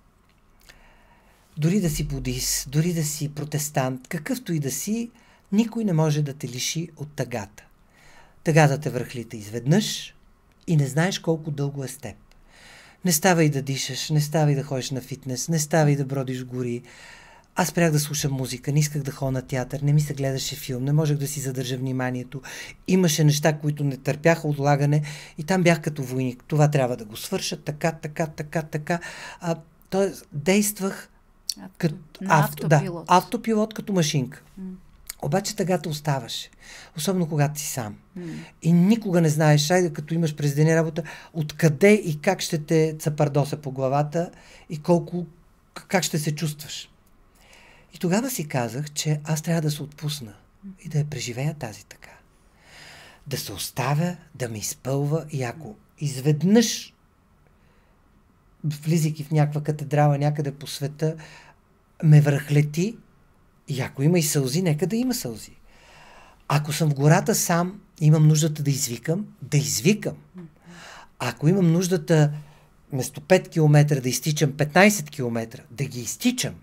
дори да си будист, дори да си протестант, какъвто и да си, никой не може да те лиши от тъгата. Тъгата те връхлита изведнъж и не знаеш колко дълго е с теб. Не ставай да дишаш, не ставай да ходиш на фитнес, не ставай да бродиш гори. Аз спрях да слушам музика, не исках да ходя на театър, не ми се гледаше филм, не можех да си задържа вниманието. Имаше неща, които не търпяха отлагане и там бях като войник. Това трябва да го свърша, така, така, така, така. А, тоест, действах Авто, като авто, да, автопилот като машинка. М. Обаче тъгата оставаше. Особено когато си сам. Mm. И никога не знаеш, айде като имаш през деня работа, откъде и как ще те цапардоса по главата и колко, как ще се чувстваш. И тогава си казах, че аз трябва да се отпусна и да я преживея тази така. Да се оставя, да ме изпълва и ако изведнъж, влизайки в някаква катедрала някъде по света, ме връхлети, и ако има и сълзи, нека да има сълзи. Ако съм в гората сам, имам нуждата да извикам, да извикам. Ако имам нуждата вместо пет километра да изтичам петнайсет километра, да ги изтичам.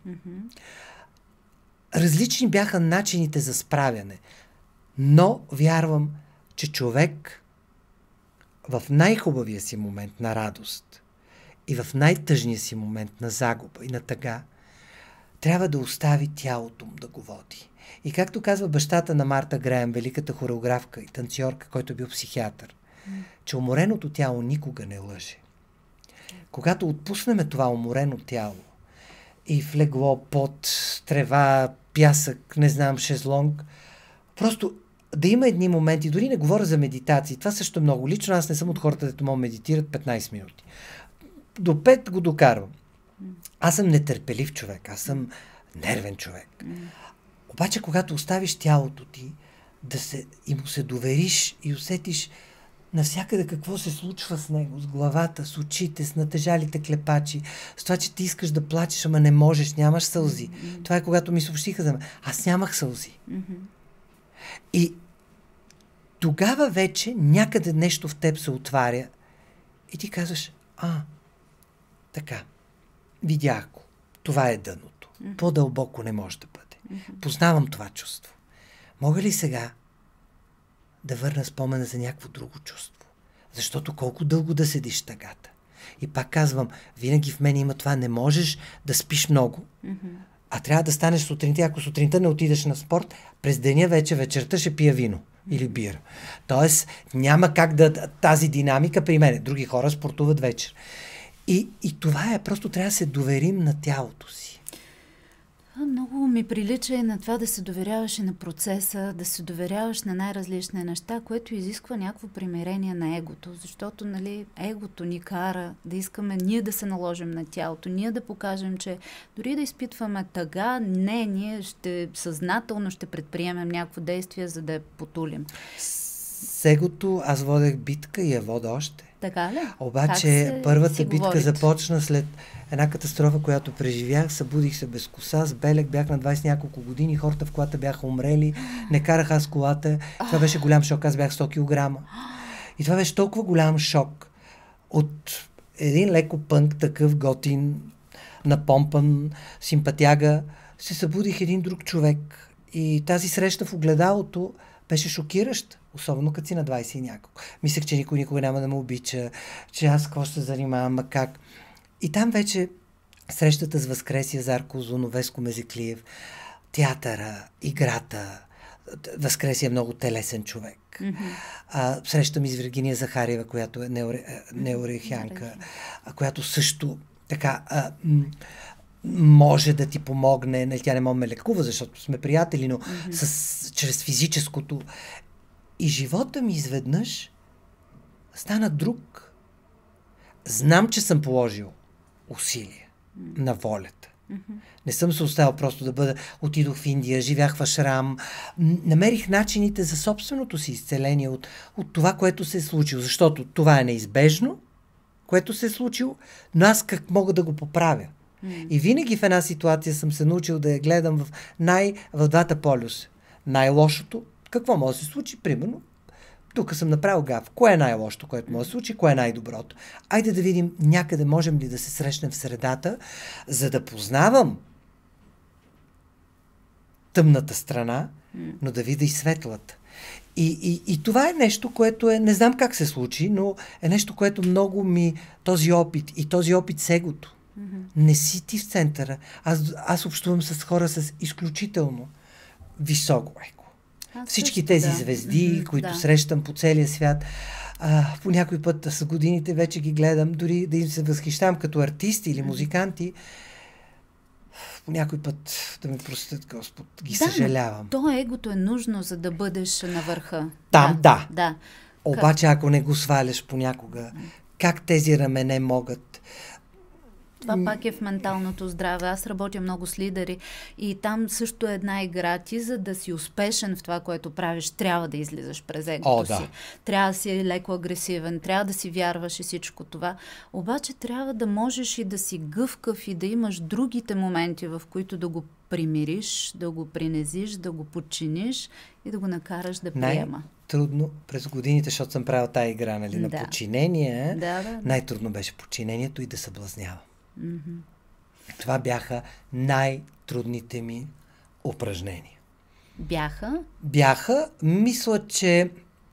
Различни бяха начините за справяне. Но вярвам, че човек в най-хубавия си момент на радост и в най-тъжния си момент на загуба и на тъга трябва да остави тялото му да го води. И както казва бащата на Марта Греъм, великата хореографка и танцорка, който е бил психиатър, mm. че умореното тяло никога не лъже. Когато отпуснеме това уморено тяло и в легло, под трева, пясък, не знам, шезлонг, просто да има едни моменти, дори не говоря за медитации, това също е много лично, аз не съм от хората, дето могат медитират петнайсет минути. До пет го докарвам. Аз съм нетърпелив човек, аз съм нервен човек. Mm. Обаче, когато оставиш тялото ти, да се, и му се довериш и усетиш навсякъде какво се случва с него, с главата, с очите, с натежалите клепачи, с това, че ти искаш да плачеш, ама не можеш, нямаш сълзи. Mm-hmm. Това е когато ми съобщиха за мен. Аз нямах сълзи. Mm-hmm. И тогава вече някъде нещо в теб се отваря и ти казваш, а, така. Видях го. Това е дъното. Mm-hmm. По-дълбоко не може да бъде. Mm-hmm. Познавам това чувство. Мога ли сега да върна спомена за някакво друго чувство? Защото колко дълго да седиш тъгата? И пак казвам, винаги в мен има това, не можеш да спиш много, mm-hmm. а трябва да станеш сутринта. Ако сутринта не отидеш на спорт, през деня вече вечерта ще пия вино mm-hmm. или бира. Тоест няма как да тази динамика при мен. Други хора спортуват вечер. И, и това е, просто трябва да се доверим на тялото си. Много ми прилича и на това да се доверяваш и на процеса, да се доверяваш на най-различни неща, което изисква някакво примирение на егото, защото, нали, егото ни кара да искаме ние да се наложим на тялото, ние да покажем, че дори да изпитваме тъга, не, ние ще съзнателно ще предприемем някакво действие, за да я потулим. С егото аз водех битка и я вода още. Така ли? Обаче първата битка говорите? започна след една катастрофа, която преживях. Събудих се без коса, с белек, бях на двайсет няколко години, хората в колата бяха умрели, не карах аз колата. Това беше голям шок, аз бях сто килограма. И това беше толкова голям шок от един леко пънк, такъв готин, напомпан, симпатяга, се събудих един друг човек. И тази среща в огледалото беше шокираща. Особено като си на двайсет и няколко. Мислех, че никой никога няма да ме обича, че аз какво ще се занимавам, а как. И там вече срещата с Възкресия Зарко, Озунов, Веско Мезеклиев, театъра, играта. Възкресия е много телесен човек. Mm-hmm. А, срещам и с Виргиния Захариева, която е неоре, неорехянка, mm-hmm. която също така а, м- може да ти помогне. Нали, тя не може да ме лекува, защото сме приятели, но mm-hmm. с, чрез физическото. И живота ми изведнъж стана друг. Знам, че съм положил усилие mm-hmm. на волята. Mm-hmm. Не съм се оставил просто да бъда. Отидох в Индия, живях в ашрам. Намерих начините за собственото си изцеление от, от това, което се е случило. Защото това е неизбежно, което се е случило, но аз как мога да го поправя? Mm. И винаги в една ситуация съм се научил да я гледам в, най, в двата полюса. Най-лошото, какво може да се случи? Примерно, тук съм направил гаф. Кое е най-лошото, което може да се случи? Кое е най-доброто? Айде да видим някъде можем ли да се срещнем в средата, за да познавам тъмната страна, но да видя и светлата. И, и, и това е нещо, което е, не знам как се случи, но е нещо, което много ми, този опит и този опит с егото. Mm-hmm. Не си ти в центъра. Аз, аз общувам с хора с изключително високо его. Аз Всички също, тези да. звезди, mm-hmm, които да. срещам по целия свят, а, по някой път с годините вече ги гледам, дори да им се възхищавам като артисти или музиканти, по някой път да ме простят, Господ, ги да, съжалявам. То егото е нужно, за да бъдеш на върха. Там, да. да. да. Обаче, ако не го сваляш понякога, как тези рамене могат... Това пак е в менталното здраве. Аз работя много с лидери и там също е една игра. Ти, за да си успешен в това, което правиш, трябва да излизаш през егото О, да. си. Трябва да си леко агресивен, трябва да си вярваш и всичко това. Обаче трябва да можеш и да си гъвкав и да имаш другите моменти, в които да го примириш, да го принезиш, да го подчиниш и да го накараш да приема. Най-трудно през годините, защото съм правил тая игра, нали, на да. подчинение, да, да, да. най-трудно беше подчинението и да съблазнявам. Mm-hmm. Това бяха най-трудните ми упражнения. Бяха? Бяха. Мисля, че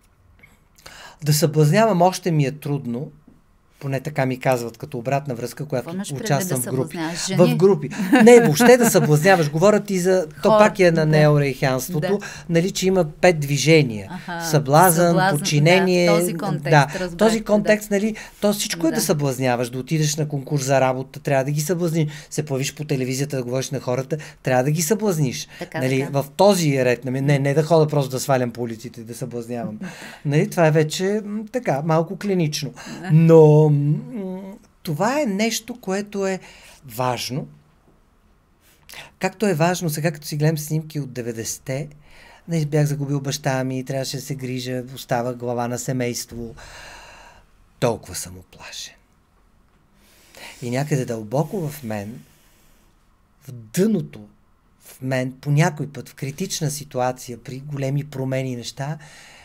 да съблазнявам още ми е трудно. Поне така ми казват като обратна връзка, която участвам да в групи. В групи. Не, въобще да съблазняваш. Говорят и за... Хор, то пак е на да. неорейханството. Да. Нали, че има пет движения. Аха, съблазън, съблазън, подчинение. Да, този контекст. Да, разбрах, този контекст, да. нали, то всичко да. е да съблазняваш. Да отидеш на конкурс за работа, трябва да ги съблазниш. Се появиш по телевизията да говориш на хората, трябва да ги съблазниш. Така, нали, така. В този ред. Не, не да хода просто да свалям по улиците и да съблазнявам. Нали, това е вече така, малко клинично. Но това е нещо, което е важно. Както е важно, сега като си гледам снимки от деветдесетте, не бях загубил баща ми, трябваше да се грижа, остава глава на семейство. Толкова съм уплашен. И някъде дълбоко в мен, в дъното в мен, по някой път, в критична ситуация, при големи промени неща,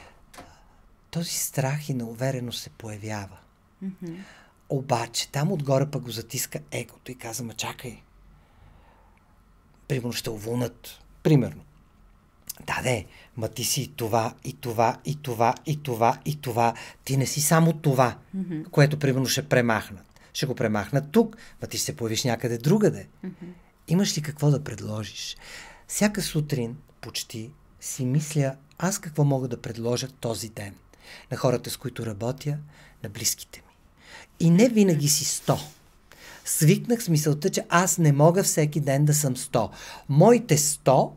този страх и неувереност се появява. Mm-hmm. Обаче, там отгоре пък го затиска егото и казва, ма чакай, примерно ще уволнат. Примерно. Да, де, ма ти си това, и това, и това, и това, и това. Ти не си само това, mm-hmm. което примерно ще премахнат. Ще го премахнат тук, ма ти ще се появиш някъде другаде. Mm-hmm. Имаш ли какво да предложиш? Всяка сутрин, почти, си мисля, аз какво мога да предложа този ден. На хората, с които работя, на близките ми. И не винаги си сто. Свикнах с мисълта, че аз не мога всеки ден да съм сто. Моите сто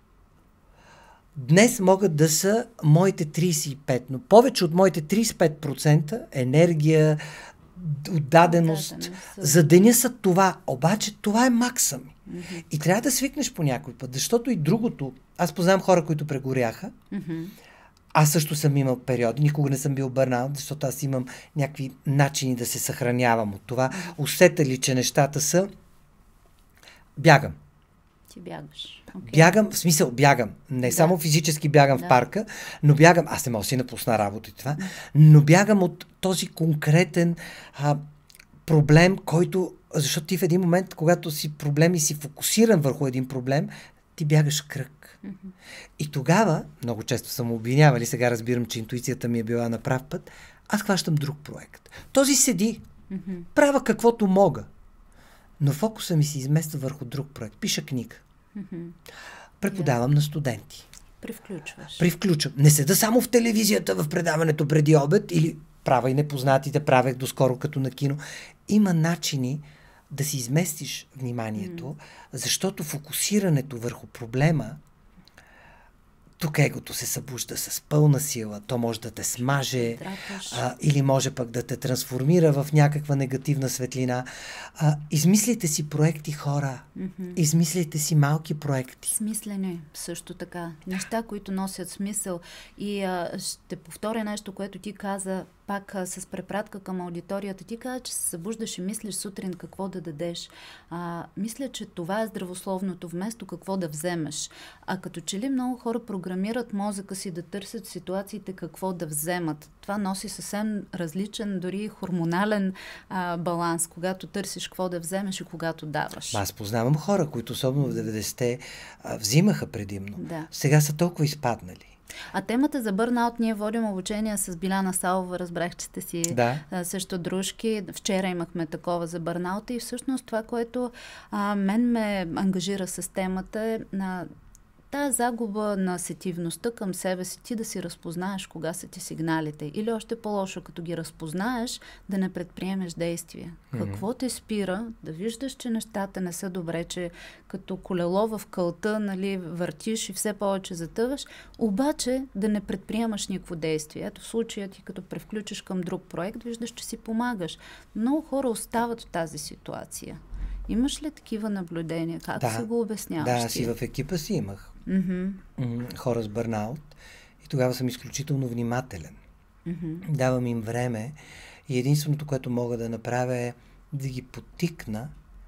днес могат да са моите трийсет и пет, но повече от моите трийсет и пет процента енергия, отдаденост, отдаденост за деня са това. Обаче това е макса ми. Mm-hmm. И трябва да свикнеш по някой път, защото и другото, аз познавам хора, които прегоряха. Mm-hmm. Аз също съм имал периоди, никога не съм бил бърнаут, защото аз имам някакви начини да се съхранявам от това. Усета ли, че нещата са, бягам. Ти бягаш. Okay. Бягам, в смисъл бягам. Не да. само физически бягам да. в парка, но бягам, аз не мога си напусна работа и това, но бягам от този конкретен а, проблем, който, защото ти в един момент, когато си проблем и си фокусиран върху един проблем, ти бягаш кръг. Mm-hmm. И тогава, много често съм обвинявали, сега разбирам, че интуицията ми е била на прав път, аз хващам друг проект. Този седи, mm-hmm. правя каквото мога. но фокуса ми се измества върху друг проект. Пиша книга. Mm-hmm. Преподавам yeah. на студенти. Привключваш. Привключвам. Не седа само в телевизията в предаването преди обед или права и непознатите, правех доскоро като на кино. Има начини да си изместиш вниманието, mm. защото фокусирането върху проблема, тук егото се събужда с пълна сила. То може да те смаже а, или може пък да те трансформира в някаква негативна светлина. А, измислите си проекти, хора. Mm-hmm. Измислите си малки проекти. Смислене също така. Неща, които носят смисъл. И а, ще повторя нещо, което ти каза пак а, с препратка към аудиторията. Ти каза, че се събуждаш и мислиш сутрин какво да дадеш. А, мисля, че това е здравословното, вместо какво да вземеш. А като че ли много хора програмират мозъка си да търсят ситуациите какво да вземат. Това носи съвсем различен, дори хормонален а, баланс, когато търсиш какво да вземеш и когато даваш. Аз познавам хора, които особено в деветдесетте а, взимаха предимно. Да. Сега са толкова изпаднали. А темата за бърнаут, ние водим обучение с Биляна Салова, разбрах, че сте си да. а, също дружки. Вчера имахме такова за бърнаута и всъщност това, което а, мен ме ангажира с темата е на тая загуба на сетивността към себе си, ти да си разпознаеш кога са ти сигналите. Или още по-лошо, като ги разпознаеш, да не предприемеш действия. Mm-hmm. Какво те спира да виждаш, че нещата не са добре, че като колело в кълта, нали, въртиш и все повече затъваш, обаче да не предприемаш никакво действие. Ето в случая ти като превключиш към друг проект, виждаш, че си помагаш. Много хора остават в тази ситуация. Имаш ли такива наблюдения? Как да, си го обясняваш? Да, ти? си в екипа си имах. Mm-hmm. Хора с бърнаут и тогава съм изключително внимателен. Mm-hmm. Давам им време и единственото, което мога да направя е да ги потикна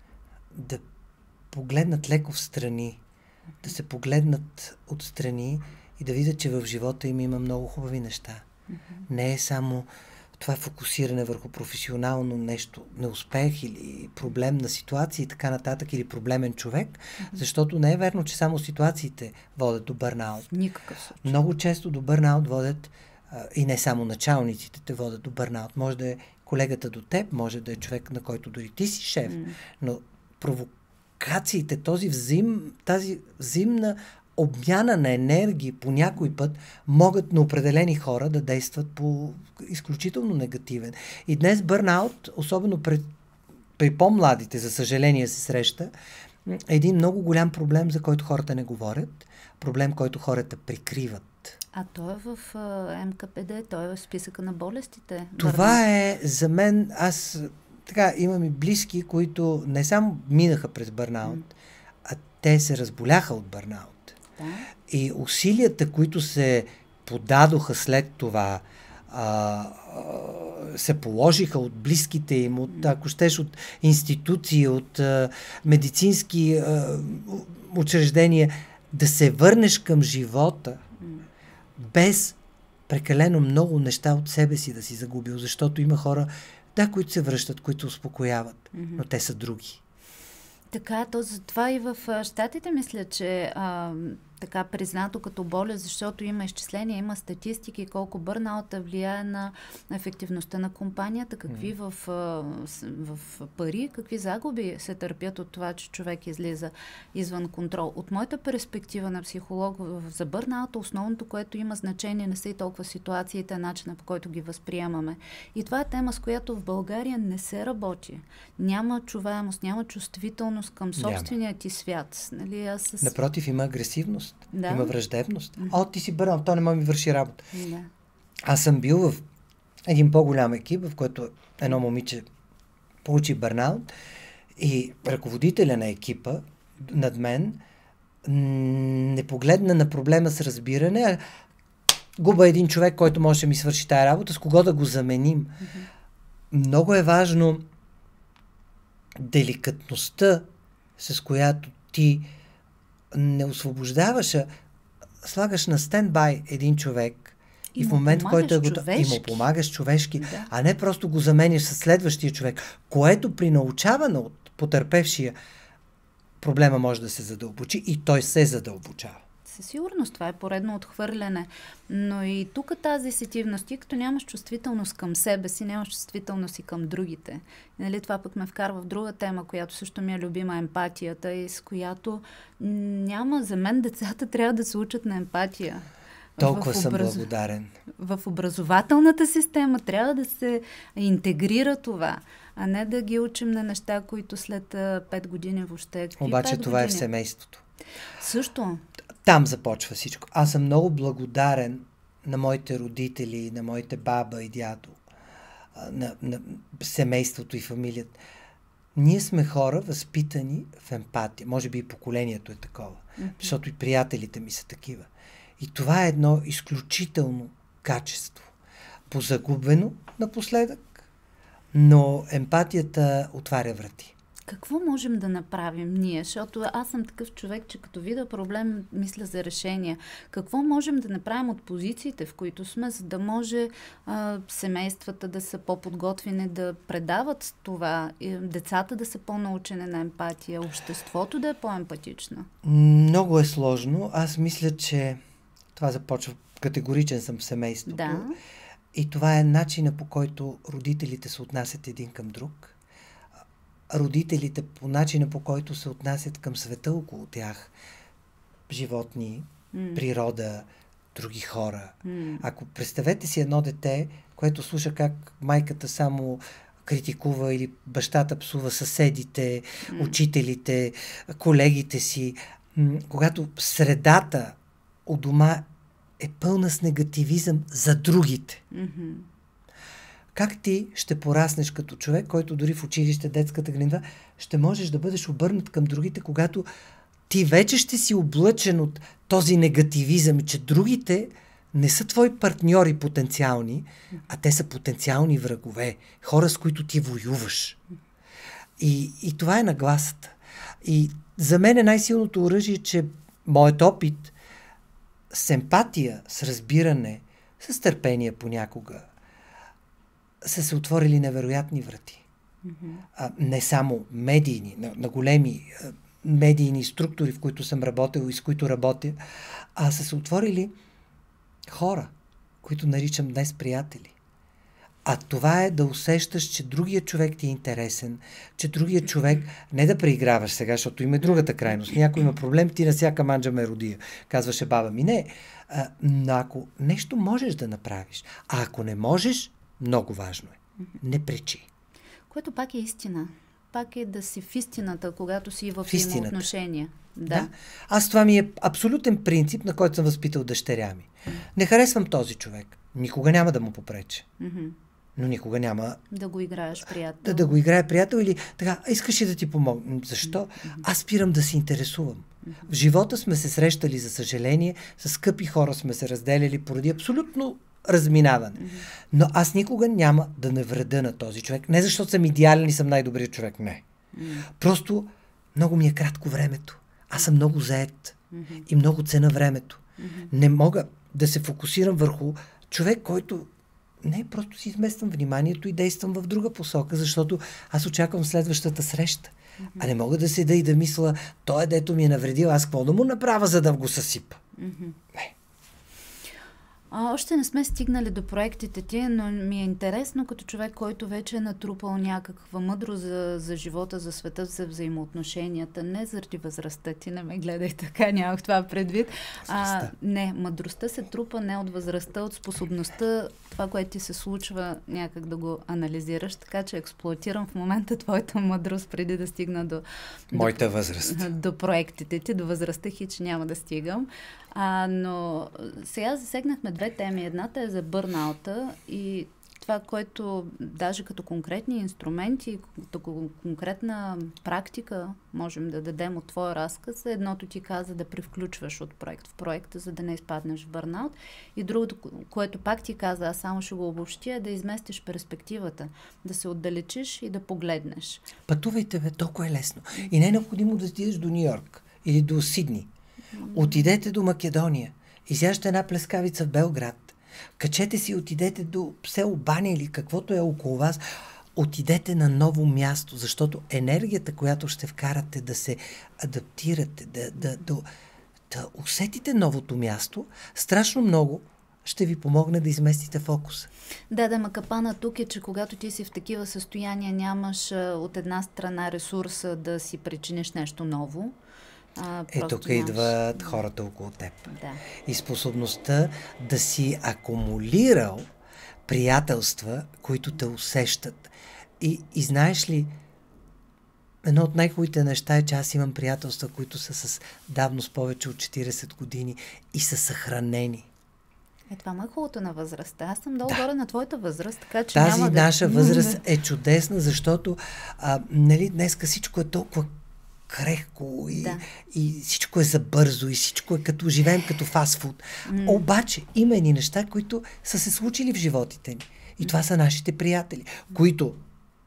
да погледнат леко в страни, да се погледнат отстрани и да видят, че в живота им има много хубави неща. Mm-hmm. Не е само това фокусиране върху професионално нещо, неуспех или проблем на ситуация и така нататък, или проблемен човек, mm-hmm. защото не е верно, че само ситуациите водят до бърнаут. Никакъв случай. Много често до бърнаут водят а, и не само началниците те водят до бърнаут. Може да е колегата до теб, може да е човек, на който дори ти си шеф, mm-hmm. но провокациите, този взим, тази взаимна обмяна на енергии по някой път могат на определени хора да действат по изключително негативен. И днес бърнаут, особено пред, при по-младите, за съжаление се среща, е един много голям проблем, за който хората не говорят, проблем, който хората прикриват. А той е в М К П Д, той е в списъка на болестите. Това е за мен, аз така имам и близки, които не само минаха през бърнаут, mm. а те се разболяха от бърнаут. Да. И усилията, които се подадоха след това, а, а, се положиха от близките им, от, ако щеш, от институции, от а, медицински а, учреждения, да се върнеш към живота без прекалено много неща от себе си да си загубил, защото има хора, да, които се връщат, които успокояват, но те са други. Така, то затова и в щатите мисля, че а, така признато като болест, защото има изчисления, има статистики, колко бърнаута влияе на ефективността на компанията, какви mm. в, в пари, какви загуби се търпят от това, че човек излиза извън контрол. От моята перспектива на психолог за бърнаута, основното, което има значение, не са и толкова ситуациите, начина по който ги възприемаме. И това е тема, с която в България не се работи. Няма чуваемост, няма чувствителност към собствения ти свят. Нали, аз с... Напротив, има агресивност. Да. Има враждебност. Mm-hmm. О, ти си бърнал, то не може ми върши работа. Да. Аз съм бил в един по-голям екип, в който едно момиче получи бърнаут и ръководителя на екипа над мен не погледна на проблема с разбиране, а губа един човек, който може да ми свърши тая работа, с кого да го заменим. Mm-hmm. Много е важно деликатността, с която ти не освобождаваш, а слагаш на стендбай един човек и, и в момент, в който е готов, и му помагаш човешки, да. А не просто го замениш с следващия човек, което при научаване от потърпевшия проблема може да се задълбочи и той се задълбочава. със сигурност това е поредно отхвърляне. Но и тук тази сетивност, и като нямаш чувствителност към себе си, нямаш чувствителност и към другите. Нали, това пък ме вкарва в друга тема, която също ми е любима, емпатията, и с която няма, за мен децата трябва да се учат на емпатия. Толкова в образ... съм благодарен. В образователната система трябва да се интегрира това, а не да ги учим на неща, които след пет години въобще... Обаче това години? Е в семейството. Също. Там започва всичко. Аз съм много благодарен на моите родители, на моите баба и дядо, на, на семейството и фамилията. Ние сме хора, възпитани в емпатия. Може би и поколението е такова, mm-hmm. защото и приятелите ми са такива. И това е едно изключително качество. Позагубено напоследък, но емпатията отваря врати. Какво можем да направим ние? Защото аз съм такъв човек, че като видя проблем, мисля за решения. Какво можем да направим от позициите, в които сме, за да може а, семействата да са по-подготвени, да предават това, и децата да са по-научени на емпатия, обществото да е по-емпатично? Много е сложно. Аз мисля, че това започва, категоричен съм в семейството. Да. И това е начина, по който родителите се отнасят един към друг. Родителите по начина, по който се отнасят към света около тях. Животни, mm. природа, други хора. Mm. Ако представете си едно дете, което слуша как майката само критикува или бащата псува съседите, mm. учителите, колегите си, когато средата у дома е пълна с негативизъм за другите. Mm-hmm. Как ти ще пораснеш като човек, който дори в училище, детската градина, ще можеш да бъдеш обърнат към другите, когато ти вече ще си облъчен от този негативизъм, че другите не са твои партньори потенциални, а те са потенциални врагове, хора, с които ти воюваш. И, и това е нагласата. И за мен е най-силното оръжие, че моят опит с емпатия, с разбиране, с търпение понякога, са се отворили невероятни врати. Mm-hmm. А, не само медийни, на, на големи а, медийни структури, в които съм работил и с които работя, а са се отворили хора, които наричам днес приятели. А това е да усещаш, че другия човек ти е интересен, че другия човек, не да преиграваш сега, защото има другата крайност. Някой има проблем, ти на всяка манджа ме родия, казваше баба ми. Не, а, но ако нещо можеш да направиш, а ако не можеш, много важно е. Не пречи. Което пак е истина. Пак е да си в истината, когато си в взаимоотношения. Да. Да. Аз това ми е абсолютен принцип, на който съм възпитал дъщеря ми. Не харесвам този човек. Никога няма да му попреча. Mm-hmm. Но никога няма... Да го играеш приятел. Да, да го играе приятел или така, искаш ли да ти помогна? Защо? Mm-hmm. Аз спирам да се интересувам. Mm-hmm. В живота сме се срещали, за съжаление, с скъпи хора сме се разделяли поради абсолютно разминаване. Mm-hmm. Но аз никога няма да навреда на този човек. Не защото съм идеален и съм най-добрият човек. Не. Mm-hmm. Просто много ми е кратко времето. Аз съм много заед. Mm-hmm. И много цена времето. Mm-hmm. Не мога да се фокусирам върху човек, който не, просто си измествам вниманието и действам в друга посока, защото аз очаквам следващата среща. Mm-hmm. А не мога да седа и да мисля, той дето ми е навредил, аз какво да му направя, за да го съсипа. Mm-hmm. Не. А, още не сме стигнали до проектите ти, но ми е интересно като човек, който вече е натрупал някаква мъдрост за, за живота, за света, за взаимоотношенията. Не заради възрастта ти, не ме гледай така, нямах това предвид. А, не, мъдростта се трупа не от възрастта, от способността, това, което ти се случва, някак да го анализираш, така че експлоатирам в момента твоята мъдрост преди да стигна до... Моята до, възраст. До проектите ти, до възрастта хич няма да стигам. А, но сега засегнахме две теми. Едната е за бърнаута и това, което даже като конкретни инструменти, като конкретна практика можем да дадем от твоя разказ. Едното ти каза да привключваш от проект в проекта, за да не изпаднеш в бърнаут. И другото, което пак ти каза, аз само ще го обобщя, е да изместиш перспективата, да се отдалечиш и да погледнеш. Пътувайте, бе, толкова е лесно. И не е необходимо да стигаш до Нью-Йорк или до Сидни. Отидете до Македония, изяжте една плескавица в Белград, качете си, отидете до село Баня или каквото е около вас, отидете на ново място, защото енергията, която ще вкарате да се адаптирате, да, да, да, да усетите новото място, страшно много ще ви помогне да изместите фокуса. Да, да, ма капана тук е, че когато ти си в такива състояния, нямаш а, от една страна ресурса да си причиниш нещо ново. А, е, тук нямаш... идват хората около теб. Да. И способността да си акумулирал приятелства, които те усещат. И, и знаеш ли, едно от най-хубавите неща е, че аз имам приятелства, които са с давност повече от четирийсет години и са съхранени. Е, това ма е хубавото на възрастта. Аз съм долу да. горе на твоята възраст, така че Тази няма наша да... възраст е чудесна, защото а, нали, днеска всичко е толкова крехко и, да. и всичко е забързо и всичко е като живеем като фастфуд. Mm. Обаче има едни неща, които са се случили в животите ни. И това са нашите приятели, които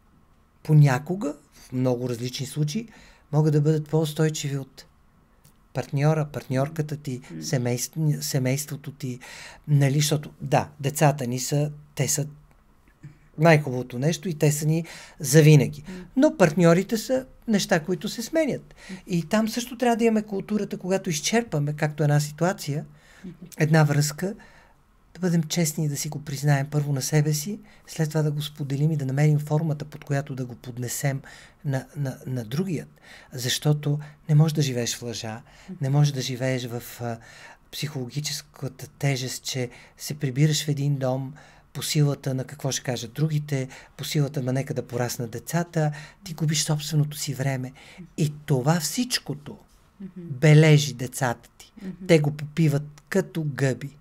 понякога, в много различни случаи, могат да бъдат по-устойчиви от партньора, партньорката ти, mm. семейство, семейството ти. Нали, защото, да, децата ни са, те са най-хубавото нещо и те са ни завинаги. Mm. Но партньорите са неща, които се сменят. Mm. И там също трябва да имаме културата, когато изчерпаме, както една ситуация, mm. една връзка, да бъдем честни и да си го признаем първо на себе си, след това да го споделим и да намерим формата, под която да го поднесем на, на, на другият. Защото не можеш да живееш в лъжа, не можеш да живееш в а, психологическата тежест, че се прибираш в един дом по силата на какво ще кажат другите, по силата на нека да пораснат децата, ти губиш собственото си време. И това всичкото бележи децата ти. Те го попиват като гъби.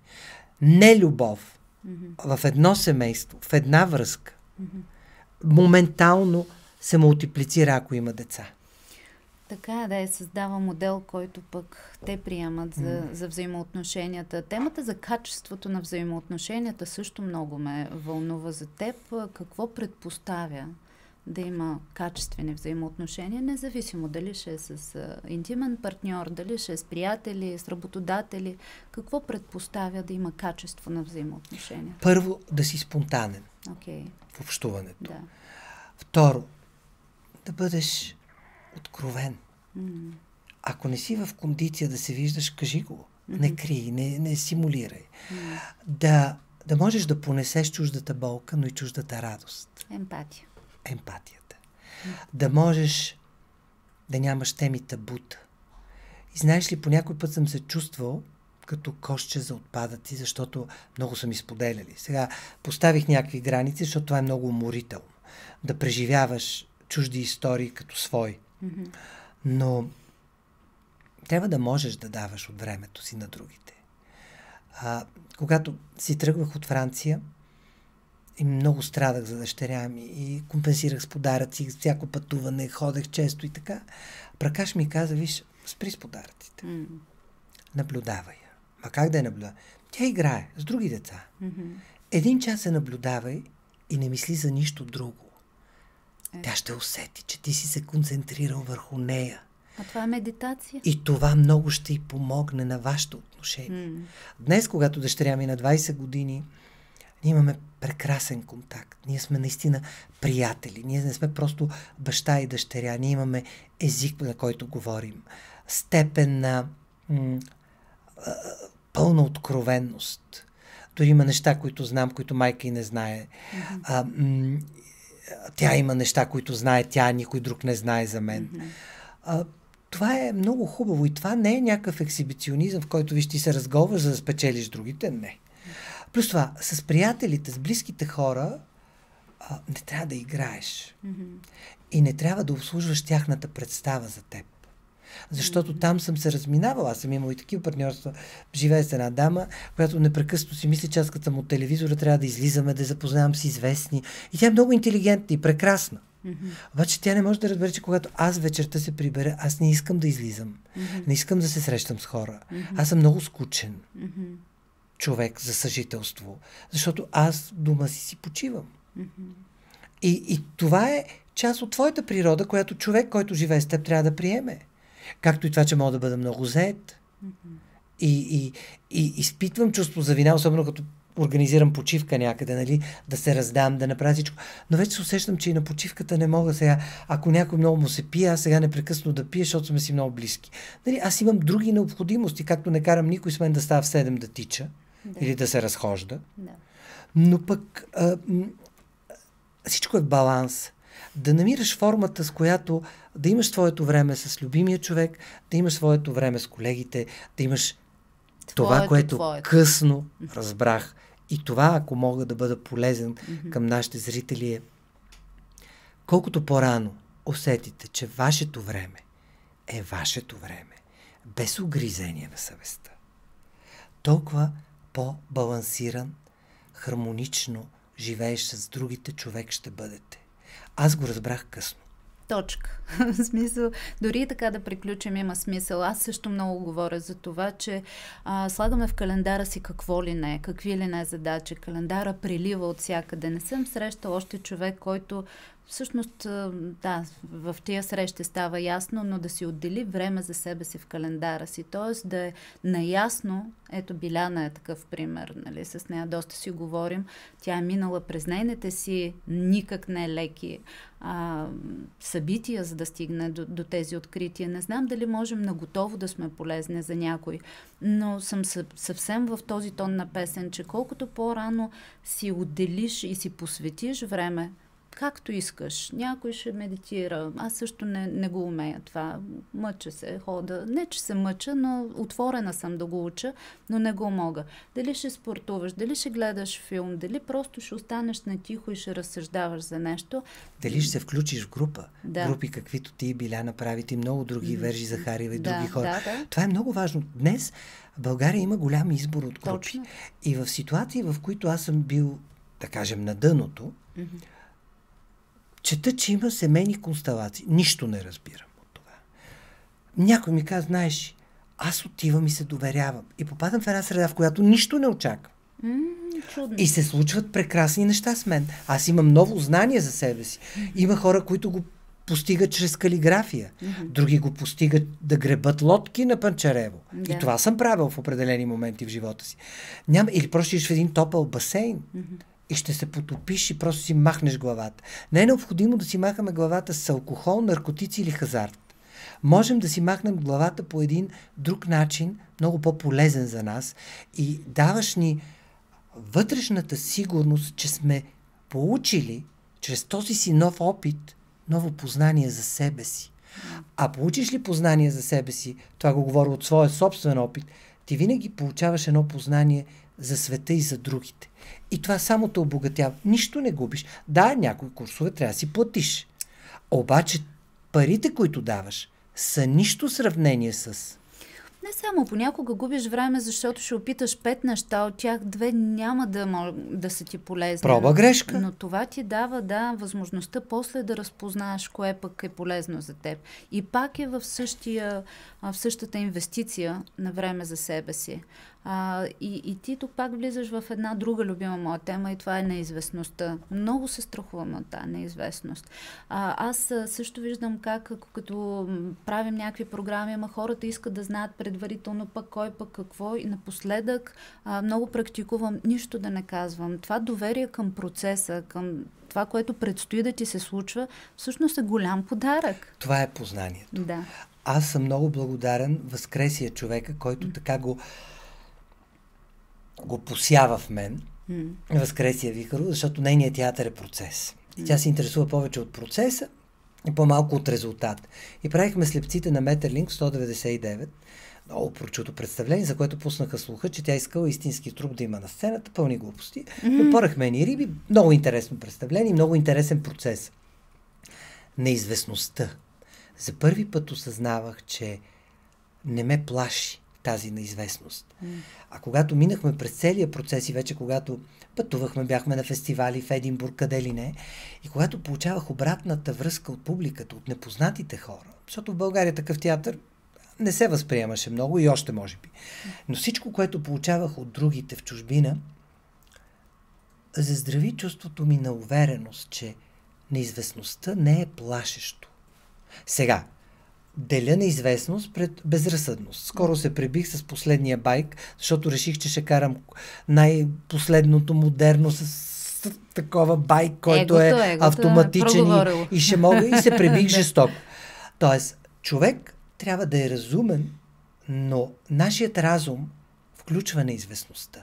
Нелюбов mm-hmm. в едно семейство, в една връзка, mm-hmm. моментално се мултиплицира, ако има деца. Така е, да е създава модел, който пък те приемат за, mm. за взаимоотношенията. Темата за качеството на взаимоотношенията също много ме вълнува за теб. Какво предпоставя да има качествени взаимоотношения, независимо дали ще е с а, интимен партньор, дали ще е с приятели, с работодатели. Какво предпоставя да има качество на взаимоотношения? Първо, да си спонтанен okay. в общуването. Да. Второ, да бъдеш откровен. Mm. Ако не си в кондиция да се виждаш, кажи го. Mm-hmm. Не крий, не, не симулирай. Mm. Да, да можеш да понесеш чуждата болка, но и чуждата радост. Емпатия. Емпатията. Да можеш да нямаш теми табута. И знаеш ли, по някой път съм се чувствал като кошче за отпадъци, защото много са ми споделяли. Сега поставих някакви граници, защото това е много уморително. Да преживяваш чужди истории като свои. Mm-hmm. Но трябва да можеш да даваш от времето си на другите. А, когато си тръгвах от Франция, и много страдах за дъщеря ми и компенсирах с подаръци, всяко пътуване, ходех често и така. Пракаш ми каза, виж, спри с подаръците. Mm. Наблюдавай я. Ма как да я наблюдава? Тя играе с други деца. Mm-hmm. Един час се наблюдавай и не мисли за нищо друго. Е. Тя ще усети, че ти си се концентрирал върху нея. А това е медитация. И това много ще й помогне на вашето отношение. Mm. Днес, когато дъщеря ми на двайсет години, ние имаме прекрасен контакт. Ние сме наистина приятели. Ние не сме просто баща и дъщеря. Ние имаме език, на който говорим. Степен на м- пълна откровенност. Дори има неща, които знам, които майка и не знае. Mm-hmm. А, м- тя има неща, които знае тя, никой друг не знае за мен. Mm-hmm. А, това е много хубаво и това не е някакъв ексибиционизъм, в който виж ти се разговаш, за да спечелиш другите. Не. Плюс това, с приятелите, с близките хора а, не трябва да играеш. Mm-hmm. И не трябва да обслужваш тяхната представа за теб. Защото mm-hmm. там съм се разминавала. Аз съм имала и такива партньорства. Живея с една дама, която непрекъснато си мисли, че аз като съм от телевизора трябва да излизаме, да запознавам с известни. И тя е много интелигентна и прекрасна. Mm-hmm. Обаче тя не може да разбере, че когато аз вечерта се прибера, аз не искам да излизам. Mm-hmm. Не искам да се срещам с хора. Mm-hmm. Аз съм много скучен. Mm-hmm. човек за съжителство. Защото аз дома си си почивам. Mm-hmm. И, и това е част от твоята природа, която човек, който живее с теб, трябва да приеме. Както и това, че мога да бъда много зает. Mm-hmm. И, и, и изпитвам чувство за вина, особено като организирам почивка някъде, нали, да се раздам, да направя всичко. Но вече се усещам, че и на почивката не мога сега. Ако някой много му се пие, аз сега непрекъсно да пия, защото сме си много близки. Нали, аз имам други необходимости, както не карам никой с мен да става в седем да тича да. Или да се разхожда. Да. Но пък а, м- всичко е в баланс. Да намираш формата, с която да имаш своето време с любимия човек, да имаш своето време с колегите, да имаш твоето, това, което твоето. късно разбрах. И това, ако мога да бъда полезен mm-hmm. към нашите зрители, е колкото по-рано усетите, че вашето време е вашето време, без угризение на съвестта, толкова по-балансиран, хармонично живееш с другите човек ще бъдете. Аз го разбрах късно. Точка. В смисъл, дори и така да приключим има смисъл. Аз също много говоря за това, че а, слагаме в календара си какво ли не, какви ли не задачи. Календара прилива от всякъде. Не съм срещал още човек, който всъщност, да, в тия срещи става ясно, но да си отдели време за себе си в календара си. Т.е. да е наясно, ето Биляна е такъв пример, нали, с нея доста си говорим. Тя е минала през нейните си никак не леки а, събития, за да стигне до, до тези открития. Не знам дали можем наготово да сме полезни за някой, но съм съвсем в този тон на песен, че колкото по-рано си отделиш и си посветиш време, както искаш. Някой ще медитира. Аз също не, не го умея това. Мъча се, хода. Не, че се мъча, но отворена съм да го уча, но не го мога. Дали ще спортуваш, дали ще гледаш филм, дали просто ще останеш натихо и ще разсъждаваш за нещо. Дали ще се включиш в група. Да. Групи, каквито ти и Биля направите и много други, Вержи Захариева и да, други хора. Да, да. Това е много важно. Днес в България има голям избор от групи. Точно. И в ситуации, в които аз съм бил, да кажем, на дъното, mm-hmm. чета, че има семейни констелации. Нищо не разбирам от това. Някой ми каза, знаеш, аз отивам и се доверявам. И попадам в една среда, в която нищо не очаквам. Mm, и се случват прекрасни неща с мен. Аз имам ново знание за себе си. Mm-hmm. Има хора, които го постигат чрез калиграфия. Mm-hmm. Други го постигат да гребат лодки на Панчарево. Yeah. И това съм правил в определени моменти в живота си. Няма, или просто идеш в един топъл басейн. Mm-hmm. И ще се потопиш и просто си махнеш главата. Не е необходимо да си махаме главата с алкохол, наркотици или хазарт. Можем да си махнем главата по един друг начин, много по-полезен за нас и даваш ни вътрешната сигурност, че сме получили чрез този си нов опит, ново познание за себе си. А получиш ли познание за себе си, това го говоря от своя собствен опит, ти винаги получаваш едно познание за света и за другите. И това само те обогатява. Нищо не губиш. Да, някои курсове трябва да си платиш. Обаче парите, които даваш, са нищо сравнение с... Не само, понякога губиш време, защото ще опиташ пет неща, от тях две няма да, мож, да са ти полезни. Проба грешка. Но това ти дава, да, възможността после да разпознаеш кое пък е полезно за теб. И пак е в, същия, в същата инвестиция на време за себе си. А, и, и ти тук пак влизаш в една друга любима моя тема и това е неизвестността. Много се страхувам от тази неизвестност. А, аз също виждам как, като правим някакви програми, ама хората искат да знаят предварително пък кой пък какво и напоследък а, много практикувам нищо да не казвам. Това доверие към процеса, към това, което предстои да ти се случва, всъщност е голям подарък. Това е познанието. Да. Аз съм много благодарен възкресия човека, който mm. така го го посява в мен, mm. Възкресия Вихаро, защото нейният театър е процес. И тя се интересува повече от процеса и по-малко от резултат. И правихме Слепците на Метерлинк сто деветдесет и девет, много прочуто представление, за което пуснаха слуха, че тя искала истински труп да има на сцената, пълни глупости. Mm-hmm. Но поръхме ни риби, много интересно представление, много интересен процес. Неизвестността. За първи път осъзнавах, че не ме плаши тази неизвестност. Mm. А когато минахме през целия процес и вече когато пътувахме, бяхме на фестивали в Единбург, къде ли не, и когато получавах обратната връзка от публиката, от непознатите хора, защото в България такъв театър не се възприемаше много и още може би. Но всичко, което получавах от другите в чужбина, заздрави чувството ми на увереност, че неизвестността не е плашещо. Сега, деля неизвестност пред безразсъдност. Скоро се пребих с последния байк, защото реших, че ще карам най-последното модерно с, с такова байк, който егото, е егото автоматичен е и, и ще мога и се пребих жестоко. Тоест, човек трябва да е разумен, но нашият разум включва неизвестността.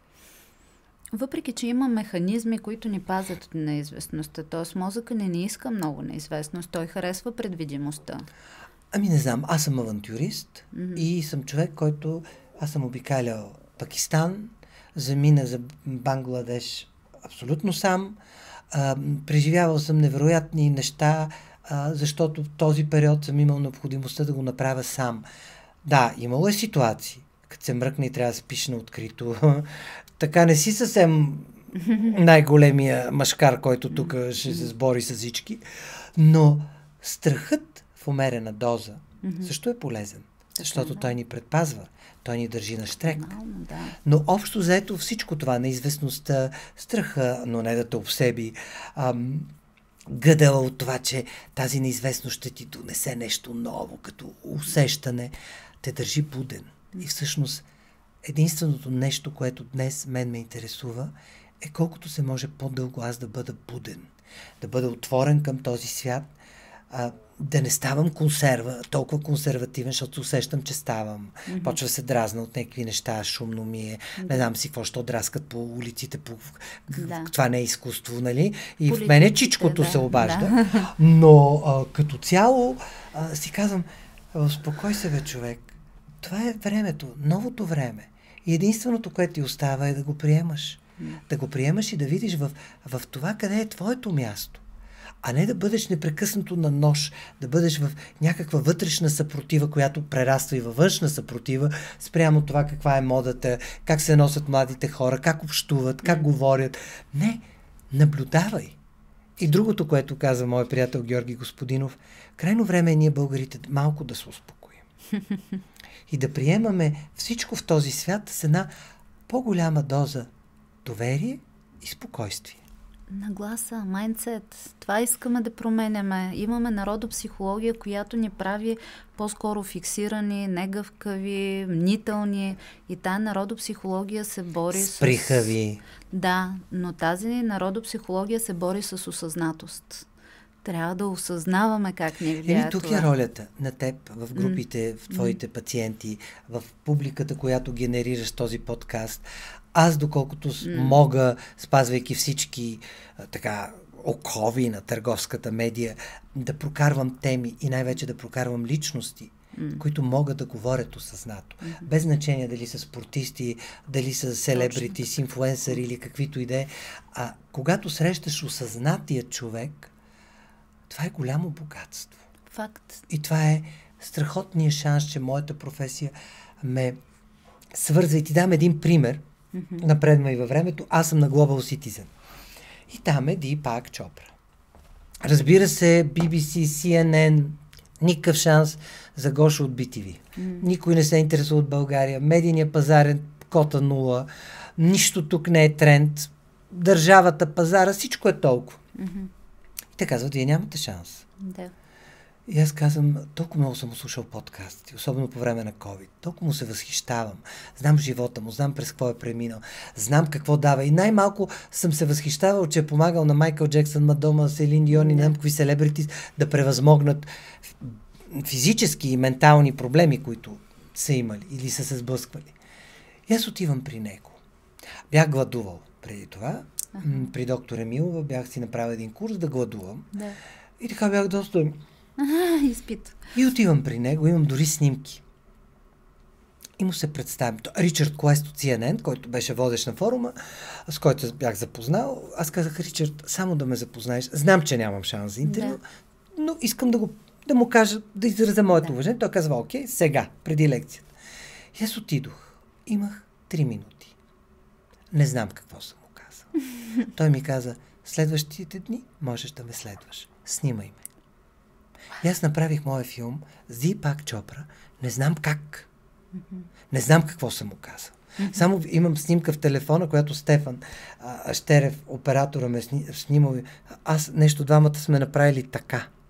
Въпреки, че има механизми, които ни пазят от неизвестността, т.е. мозъка не ни иска много неизвестност, той харесва предвидимостта. Ами не знам, аз съм авантюрист mm-hmm. и съм човек, който аз съм обикалял Пакистан, замина за Бангладеш абсолютно сам, а, преживявал съм невероятни неща, а, защото в този период съм имал необходимостта да го направя сам. Да, имало е ситуации, като се мръкне и трябва да спиш на открито. Така не си съвсем най-големия мъжкар, който тук ще се сбори с всички, но страхът в умерена доза също е полезен, защото той ни предпазва, той ни държи на щрек. Но общо взето всичко това, неизвестността, страха, но не да те обсеби, ам, гъдела от това, че тази неизвестност ще ти донесе нещо ново, като усещане, те държи буден. И всъщност единственото нещо, което днес мен ме интересува, е колкото се може по-дълго аз да бъда буден, да бъда отворен към този свят, а, да не ставам консерва, толкова консервативен, защото усещам, че ставам. Mm-hmm. Почва се дразна от някакви неща, шумно ми е, mm-hmm. не знам си какво, що драскат по улиците, по... Да. Това не е изкуство, нали? И политиците, в мене чичкото да, се обажда. Да. Но а, като цяло а, си казвам, успокой се бе, човек. Това е времето, новото време. И единственото, което ти остава е да го приемаш. Mm. Да го приемаш и да видиш в, в това къде е твоето място. А не да бъдеш непрекъснато на нож, да бъдеш в някаква вътрешна съпротива, която прераства и във външна съпротива, спрямо това каква е модата, как се носят младите хора, как общуват, как mm. говорят. Не, наблюдавай. И другото, което каза моят приятел Георги Господинов, крайно време е ние българите малко да се успокоим. И да приемаме всичко в този свят с една по-голяма доза доверие и спокойствие. Нагласа, майндсет. Това искаме да променяме. Имаме народопсихология, която ни прави по-скоро фиксирани, негъвкави, мнителни. И тая народопсихология се бори с... Сприхави. Да, но тази народопсихология се бори с осъзнатост. Трябва да осъзнаваме как ни влияе. Еми, тук това. е ролята на теб, в групите, в твоите mm. пациенти, в публиката, която генерираш този подкаст. Аз, доколкото mm. мога, спазвайки всички а, така окови на търговската медия, да прокарвам теми и най-вече да прокарвам личности, mm. които могат да говорят осъзнато. Mm-hmm. Без значение дали са спортисти, дали са селебрити, с инфлуенсъри или каквито и да е. А когато срещаш осъзнатия човек, това е голямо богатство. Факт. И това е страхотният шанс, че моята професия ме свърза. И ти дам един пример, mm-hmm. напредва и във времето. Аз съм на Global Citizen. И там е Дипак Чопра. Разбира се, Би Би Си, Си Ен Ен, никакъв шанс за Гошо от Би Ти Ви. Mm-hmm. Никой не се интересува от България. Медийният пазарен кота нула. Нищо тук не е тренд. Държавата, пазара, всичко е толкова. Mm-hmm. И те казват, вие нямате шанс. Да. И аз казвам, толкова много съм слушал подкасти, особено по време на COVID. Толкова му се възхищавам. Знам живота му, знам през какво е преминал, знам какво дава. И най-малко съм се възхищавал, че е помагал на Майкъл Джексън, Мадома, Селин Дион и не знам какви селебрити да превъзмогнат физически и ментални проблеми, които са имали или са се сблъсквали. И аз отивам при него. Бях гладувал преди това. Uh-huh. При доктор Емилова бях си направил един курс да гладувам. Да. И така бях доста... Ага, изпит. И отивам при него, имам дори снимки. И му се представям. Ричард Клест от Си Ен Ен, който беше водещ на форума, с който бях запознал. Аз казах, Ричард, само да ме запознаеш. Знам, че нямам шанс за интервю, да. но искам да, го, да му кажа, да изразя моето да. уважение. Той казва, окей, сега, преди лекцията. И аз отидох. Имах три минути. Не знам какво съм. Той ми каза, следващите дни можеш да ме следваш. Снимай ме. И аз направих моя филм с Дипак Чопра. Не знам как. Не знам какво съм му казал. Само имам снимка в телефона, която Стефан а, Щерев, оператора ме снимал. Аз нещо, двамата сме направили така.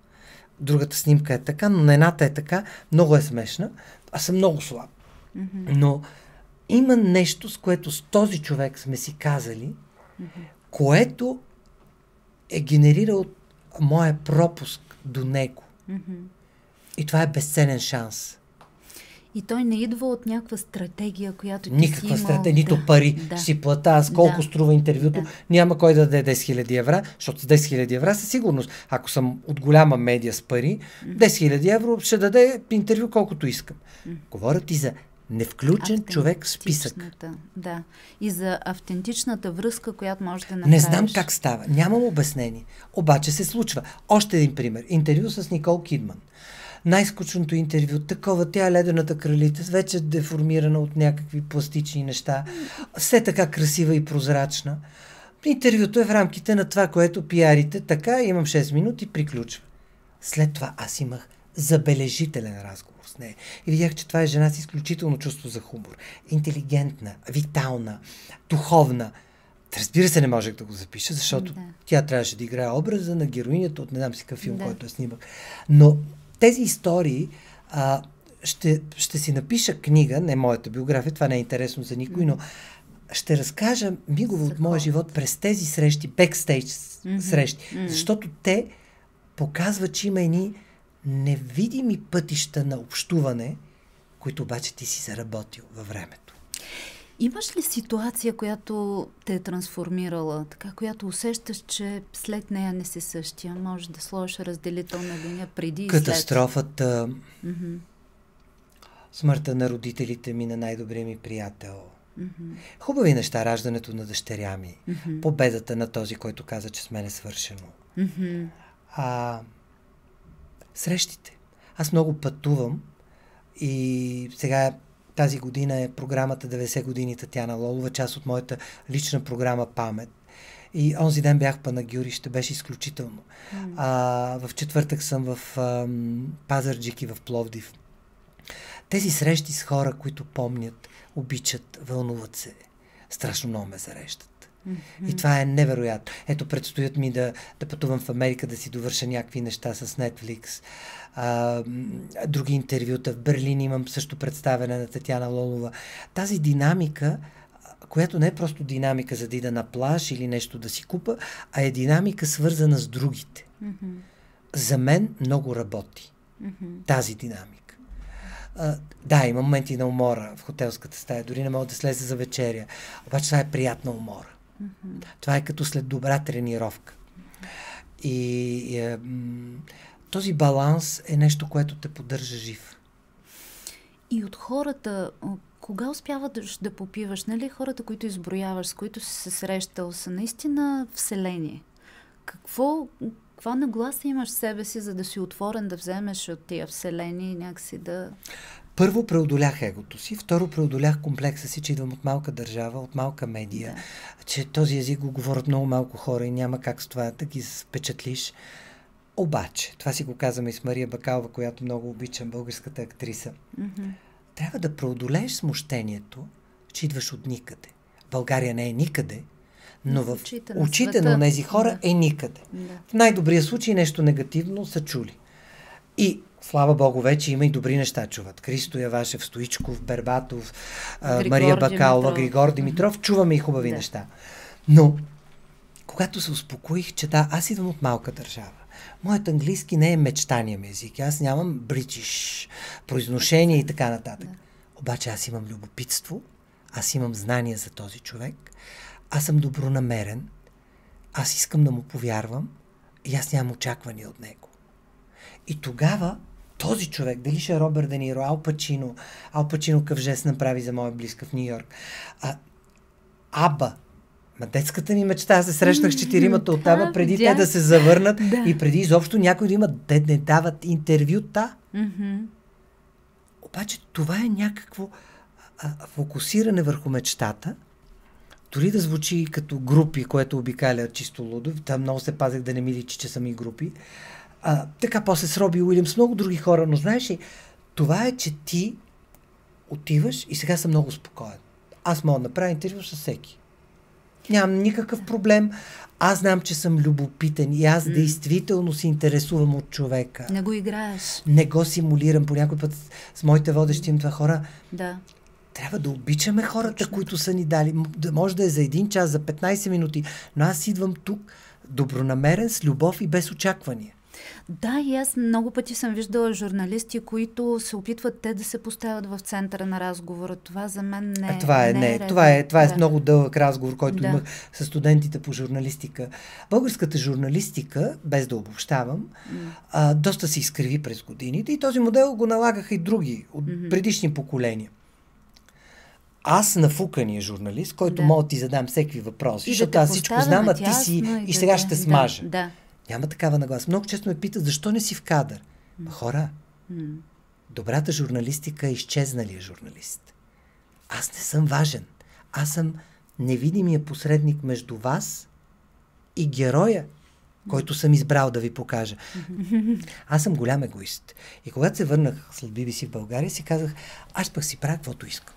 другата снимка е така, но на едната е така, много е смешна, аз съм много слаб. Mm-hmm. Но има нещо, с което с този човек сме си казали, mm-hmm. което е генерирал моя пропуск до него. Mm-hmm. И това е безценен шанс. И той не идва от някаква стратегия, която ти Никаква си имал. стратегия, нито да, пари. да. Ще си плата аз колко да. Струва интервюто. Да. Няма кой да даде десет хиляди евро, защото с десет хиляди евро със сигурност, ако съм от голяма медия с пари, mm-hmm. десет хиляди евро ще даде интервю колкото искам. Mm-hmm. Говоря ти за невключен човек в списък. Да. И за автентичната връзка, която може да направиш. Не знам как става. Нямам обяснение. Обаче се случва. Още един пример. Интервю с Никол Кидман. Най-скучното интервю, такова, тя е ледената кралица, вече деформирана от някакви пластични неща, все така красива и прозрачна. Интервюто е в рамките на това, което пиарите, така, имам шест минути, приключва. След това аз имах забележителен разговор с нея. И видях, че това е жена с изключително чувство за хумор. Интелигентна, витална, духовна. Разбира се, не можех да го запиша, защото да. Тя трябваше да играе образа на героинята от не знам си какъв филм, да. Който я снимах. Но тези истории а, ще, ще си напиша книга, не моята биография, това не е интересно за никой, но ще разкажа мигово от моя живот през тези срещи, бекстейдж mm-hmm. срещи, mm-hmm. защото те показват, че има едни невидими пътища на общуване, които обаче ти си заработил във времето. Имаш ли ситуация, която те е трансформирала, така, която усещаш, че след нея не си същия? Може да сложиш разделителна линия преди и след? Катастрофата, mm-hmm. смъртта на родителите ми, на най-добрия ми приятел. Mm-hmm. Хубави неща, раждането на дъщеря ми, mm-hmm. победата на този, който каза, че с мен е свършено. Mm-hmm. А, срещите. Аз много пътувам и сега тази година е програмата деветдесет години Татяна Лолова, част от моята лична програма Памет. И онзи ден бях в Панагюрище, беше изключително. Mm. А, в четвъртък съм в ам, Пазарджик и в Пловдив. Тези срещи с хора, които помнят, обичат, вълнуват се, страшно много ме зареждат. Mm-hmm. И това е невероятно. Ето, предстоят ми да, да пътувам в Америка, да си довърша някакви неща с Netflix. А, други интервюта. В Берлин имам също представяне на Татяна Лолова. Тази динамика, която не е просто динамика за да ида на плаж или нещо да си купа, а е динамика свързана с другите. Mm-hmm. За мен много работи mm-hmm. тази динамика. А, да, има моменти на умора в хотелската стая. Дори не мога да слеза за вечеря. Обаче това е приятна умора. Mm-hmm. Това е като след добра тренировка. И, и е, м- този баланс е нещо, което те поддържа жив. И от хората, кога успяваш да попиваш? Нали хората, които изброяваш, с които си се срещал, са наистина вселение. Какво, каква нагласа имаш в себе си, за да си отворен да вземеш от тия вселени и някакси да... Първо преодолях егото си, второ преодолях комплекса си, че идвам от малка държава, от малка медия, да. Че този език го говорят много малко хора и няма как с това да ги впечатлиш. Обаче, това си го казваме и с Мария Бакалова, която много обичам, българската актриса. Mm-hmm. Трябва да преодолееш смущението, че идваш от никъде. България не е никъде, но в очите на, очите на тези хора да. Е никъде. Да. В най-добрия случай нещо негативно са чули. И слава Богу, вече има и добри неща чуват. Христо Явашев, Стоичков, Бербатов, Григор Мария Бакалова, Димитров. Григор Димитров. Mm-hmm. Чуваме и хубави да. Неща. Но, когато се успокоих, че да, аз идвам от малка държава. Моят английски не е мечтания ми език. Аз нямам бритиш, произношение и така нататък. Да. Обаче аз имам любопитство, аз имам знания за този човек, аз съм добронамерен, аз искам да му повярвам и аз нямам очаквания от него. И тогава този човек, дали ще е Робърт Де Ниро, Ал Пачино, Ал Пачино къв жест направи за моя близка в Ню Йорк, а, Аба, ма детската ми мечта, аз се срещнах с четиримата от Аба, преди те да се завърнат да. И преди изобщо някой да имат, да не дават интервюта. Mm-hmm. Обаче това е някакво а, фокусиране върху мечтата, дори да звучи като групи, което обикаля чисто лудо, там много се пазех да не ми личи, че са ми групи. А, така после с Роби Уилямс, с много други хора, но знаеш ли, това е, че ти отиваш и сега съм много спокоен. Аз мога да направя интервю с всеки. Нямам никакъв проблем. Аз знам, че съм любопитен и аз mm. действително се интересувам от човека. Не го играеш. Не го симулирам. По някой път с моите водещи им това хора. Да. Трябва да обичаме хората, Точно. които са ни дали. Може да е за един час, за петнайсет минути, но аз идвам тук добронамерен, с любов и без очаквания. Да, и аз много пъти съм виждала журналисти, които се опитват те да се поставят в центъра на разговора. Това за мен не, това е. не, не. е Това е, това е да. много дълъг разговор, който да. имах с студентите по журналистика. Българската журналистика, без да обобщавам, mm. а, доста се изкриви през годините и този модел го налагаха и други от mm-hmm. предишни поколения. Аз нафукания журналист, който да. мога да ти задам всеки въпроси, и защото да аз всичко знам, а ти си и, и сега да, ще смажа. Да, да. Няма такава нагласа. Много често ме питат, защо не си в кадър? Mm. Хора, mm. добрата журналистика е изчезналия журналист. Аз не съм важен. Аз съм невидимия посредник между вас и героя, който съм избрал да ви покажа. Аз съм голям егоист. И когато се върнах след Би Би Си в България, си казах, аз пък си правя каквото искам.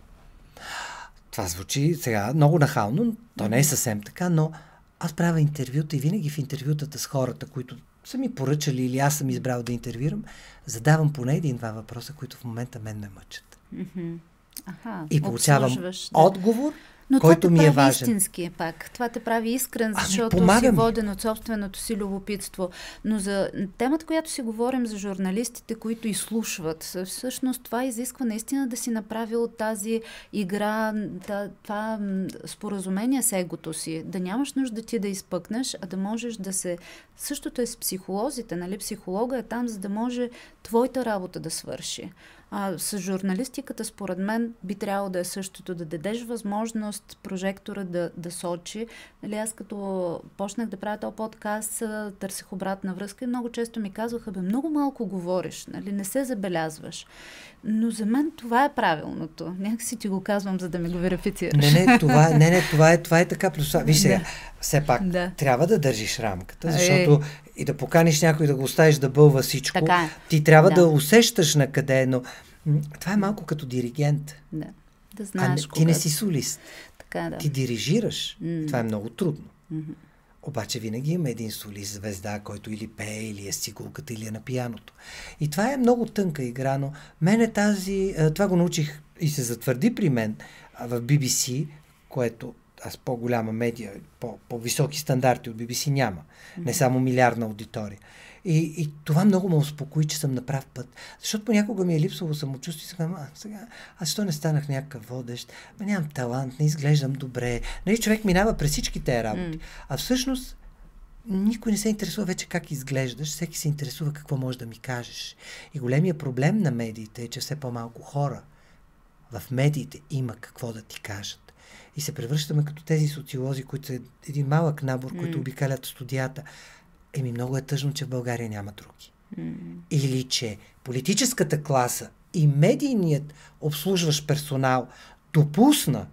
Това звучи сега много нахално, то не е съвсем така, но аз правя интервюта и винаги в интервютата с хората, които са ми поръчали или аз съм избрал да интервюрам, задавам поне един-два въпроса, които в момента мен ме мъчат. Mm-hmm. Аха, и получавам да. отговор, но който ми е важен. Това те прави истински пак. Това те прави искрен, защото си воден от собственото си любопитство. Но за темата, която си говорим за журналистите, които изслушват, всъщност това изисква наистина да си направил тази игра, това споразумение с егото си. Да нямаш нужда ти да изпъкнеш, а да можеш да се... Същото е с психолозите, нали? Психолога е там, за да може твоята работа да свърши. А, с журналистиката, според мен, би трябвало да е същото, да дадеш възможност прожектора да, да сочи. Нали, аз като почнах да правя този подкаст, търсих обратна връзка и много често ми казваха, бе, много малко говориш, нали, не се забелязваш. Но за мен това е правилното. Някак си ти го казвам, за да ми го верифицираш. Не, не, това, не, не, това, е, това е така. Виж сега, да. все пак да. трябва да държиш рамката, защото е. и да поканиш някой да го оставиш да бълва всичко, така, ти трябва да. да усещаш на къде, но това е малко като диригент. Да, да знаеш а, Ти не си солист. Така, да. Ти дирижираш. Mm. Това е много трудно. Mm-hmm. Обаче винаги има един солист, звезда, който или пее, или е с цигулката, или е на пияното. И това е много тънка игра, но мене тази... Това го научих и се затвърди при мен в Би Би Си, което аз по-голяма медия, по- по-високи стандарти от Би Би Си няма. Mm-hmm. Не само милиардна аудитория. И, и това много ме успокои, че съм на прав път. Защото понякога ми е липсвало самочувствие и сега, а, сега, аз що не станах някакъв водещ? Ма нямам талант, не изглеждам добре. Нали, човек минава през всички тези работи. Mm. А всъщност никой не се интересува вече как изглеждаш, всеки се интересува какво можеш да ми кажеш. И големия проблем на медиите е, че все по-малко хора в медиите има какво да ти кажат. И се превръщаме като тези социолози, които са един малък набор, mm. които обикалят студията. Еми, много е тъжно, че в България няма други. Mm. Или че политическата класа и медийният обслужващ персонал допусна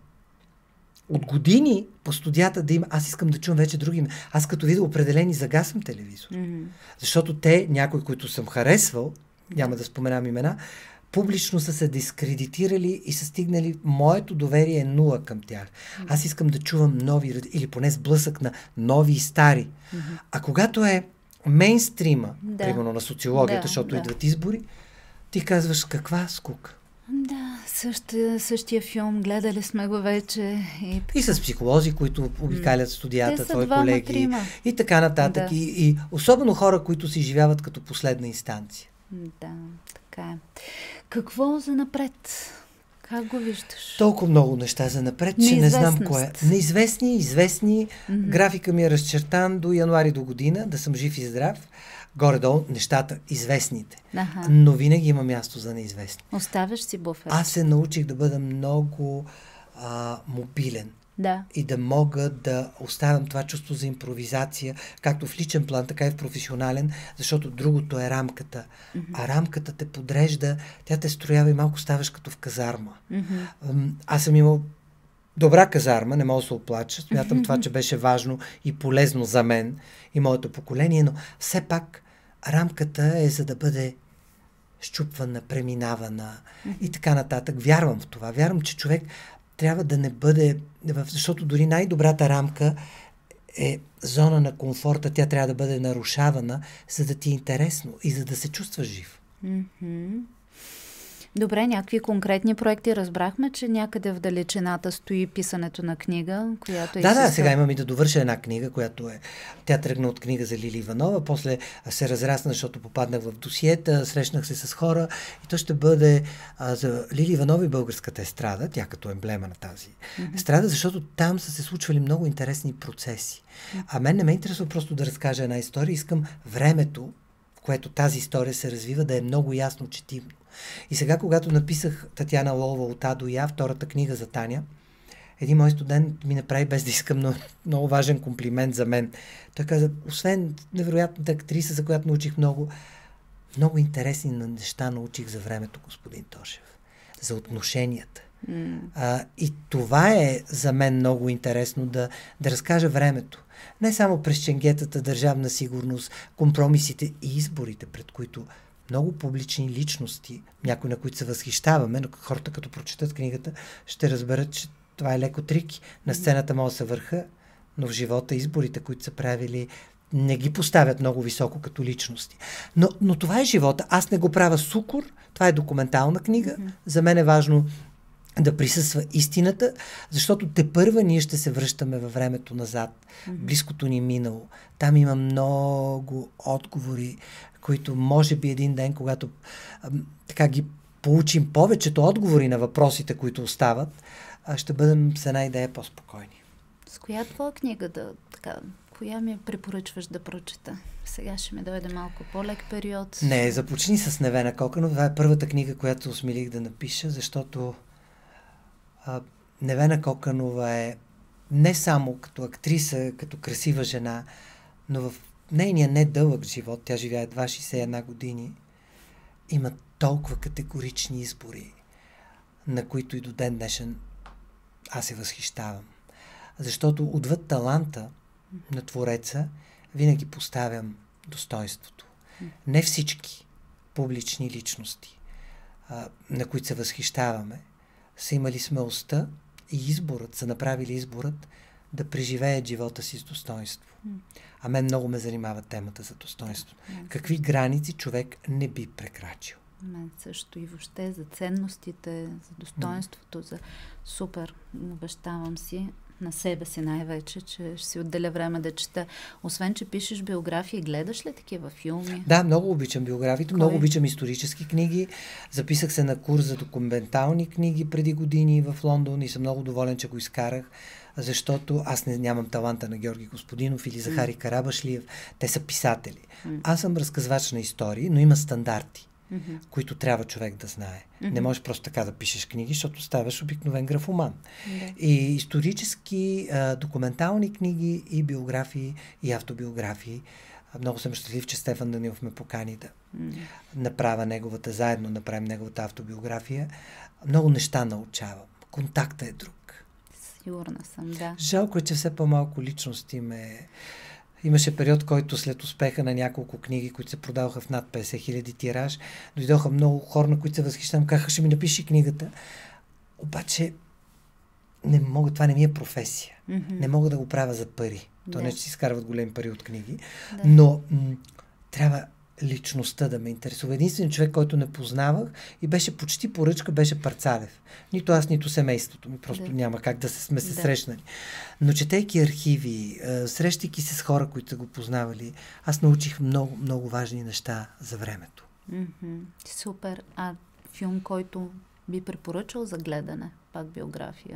от години по студията да има... Аз искам да чувам вече други... Аз като видя определени загасвам телевизор. Mm-hmm. Защото те, някои, които съм харесвал, няма да споменам имена, публично са се дискредитирали и са стигнали... Моето доверие е нула към тях. Mm-hmm. Аз искам да чувам нови... Или поне сблъсък на нови и стари. Mm-hmm. А когато е мейнстрима, да. примерно на социологията, да, защото да. идват избори, ти казваш каква скука. Да, същия, същия филм, гледали сме го вече. И, и с психолози, които обикалят студията, твои двама, колеги. Трима. И така нататък. Да. И, и особено хора, които си живяват като последна инстанция. Да, така е. Какво за напред? Как го виждаш? Толкова много неща за напред, че не знам кое. Неизвестни, известни. Mm-hmm. Графика ми е разчертан до януари до година, да съм жив и здрав. Горе-долу нещата, известните. Аха. Но винаги има място за неизвестни. Оставяш си буфер. Аз се научих да бъда много а, мобилен. Да. И да мога да оставям това чувство за импровизация, както в личен план, така и в професионален, защото другото е рамката. Mm-hmm. А рамката те подрежда, тя те строява и малко ставаш като в казарма. Mm-hmm. Аз съм имал добра казарма, не мога да се оплача. Смятам mm-hmm. това, че беше важно и полезно за мен и моето поколение, но все пак рамката е за да бъде счупвана, преминавана mm-hmm. и така нататък. Вярвам в това. Вярвам, че човек трябва да не бъде, защото дори най-добрата рамка е зона на комфорта, тя трябва да бъде нарушавана, за да ти е интересно и за да се чувстваш жив. Mm-hmm. Добре, някакви конкретни проекти. Разбрахме, че някъде в далечината стои писането на книга, която е... Да, да, сега имам и да довърша една книга, която е... Тя тръгна от книга за Лили Иванова, после се разрасна, защото попаднах в досиета, срещнах се с хора и то ще бъде а, за Лили Иванова и българската естрада, тя като емблема на тази mm-hmm. естрада, защото там са се случвали много интересни процеси. Mm-hmm. А мен не ме интересува просто да разкажа една история, искам времето, в което тази история се развива, да е много ясно четимо. И сега, когато написах Татяна Лолова от А до Я, втората книга за Таня, един мой студент ми направи, без да искам, много, много важен комплимент за мен. Той каза, освен невероятната актриса, за която научих много, много интересни неща научих за времето, господин Тошев. За отношенията. Mm. А, и това е за мен много интересно да, да разкажа времето. Не само през ченгетата, държавна сигурност, компромисите и изборите, пред които много публични личности, някои на които се възхищаваме, но хората като прочетат книгата, ще разберат, че това е леко трики. На сцената може да се върха, но в живота изборите, които са правили, не ги поставят много високо като личности. Но, но това е живота. Аз не го правя с укор. Това е документална книга. Mm-hmm. За мен е важно да присъства истината, защото тепърва ние ще се връщаме във времето назад, mm-hmm. близкото ни минало. Там има много отговори, които може би един ден, когато а, така ги получим повечето отговори на въпросите, които остават, а, ще бъдем с една идея по-спокойни. С коя твоя книга да, така, коя ми препоръчваш да прочета? Сега ще ми дойде малко по-лек период. Не, започни с Невена Коканова. Това е първата книга, която осмелих да напиша, защото а, Невена Коканова е не само като актриса, като красива жена, но в нейният недълъг живот, тя живее едва шейсет и една години, има толкова категорични избори, на които и до ден днешен аз се възхищавам. Защото отвъд таланта на Твореца винаги поставям достоинството. Не всички публични личности, а, на които се възхищаваме, са имали смелостта и изборът, са направили изборът да преживеят живота си с достоинство. А мен много ме занимава темата за достоинство. Какви граници човек не би прекрачил? Мен също и въобще за ценностите, за достоинството, за супер. Обещавам си на себе си най-вече, че ще си отделя време да чета. Освен, че пишеш биографии, гледаш ли такива филми? Да, много обичам биографиите, много обичам исторически книги. Записах се на курс за документални книги преди години в Лондон и съм много доволен, че го изкарах, защото аз не, нямам таланта на Георги Господинов или Захари mm. Карабашлиев. Те са писатели. Mm. Аз съм разказвач на истории, но има стандарти, mm-hmm. които трябва човек да знае. Mm-hmm. Не можеш просто така да пишеш книги, защото ставаш обикновен графоман. Mm-hmm. И исторически, а, документални книги и биографии, и автобиографии. Много съм щастлив, че Стефан Данилов ме покани да mm-hmm. направя неговата, заедно направим неговата автобиография. Много неща научавам. Контактът е друг. Сигурна съм, да. Жалко е, че все по-малко личности ме... Имаше период, който след успеха на няколко книги, които се продаваха в над петдесет хиляди тираж, дойдоха много хора, на които се възхищавам, казаха, ще ми напиши книгата. Обаче не мога, това не ми е професия. Mm-hmm. Не мога да го правя за пари. То yeah. не, че си изкарват големи пари от книги. Yeah. Но м- трябва личността да ме интересува. Единствен човек, който не познавах и беше почти поръчка, беше Парцалев. Нито аз, нито семейството ми. Просто да. Няма как да се, сме се да. срещнали. Но четейки архиви, срещайки се с хора, които са го познавали, аз научих много, много важни неща за времето. Mm-hmm. Супер. А филм, който би препоръчал за гледане? Пак биография.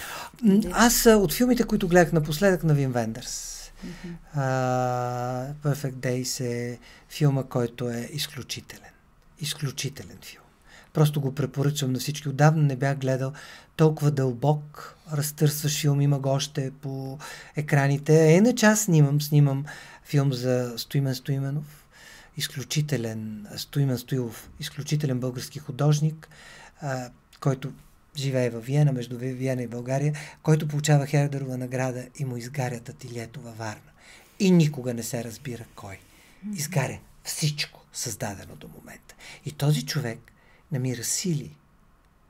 Аз от филмите, които гледах напоследък, на Вим Вендърс. Mm-hmm. Uh, Perfect Days е филма, който е изключителен. Изключителен филм. Просто го препоръчвам на всички. Отдавна не бях гледал толкова дълбок, разтърсващ филм. Има го още по екраните. Е, иначе аз снимам, снимам филм за Стоимен Стоименов. Изключителен Стоимен Стоилов. Изключителен български художник, uh, който живее във Виена, между Виена и България, който получава Хердерова награда и му изгарят ателието във Варна. И никога не се разбира кой. Изгаря всичко, създадено до момента. И този човек намира сили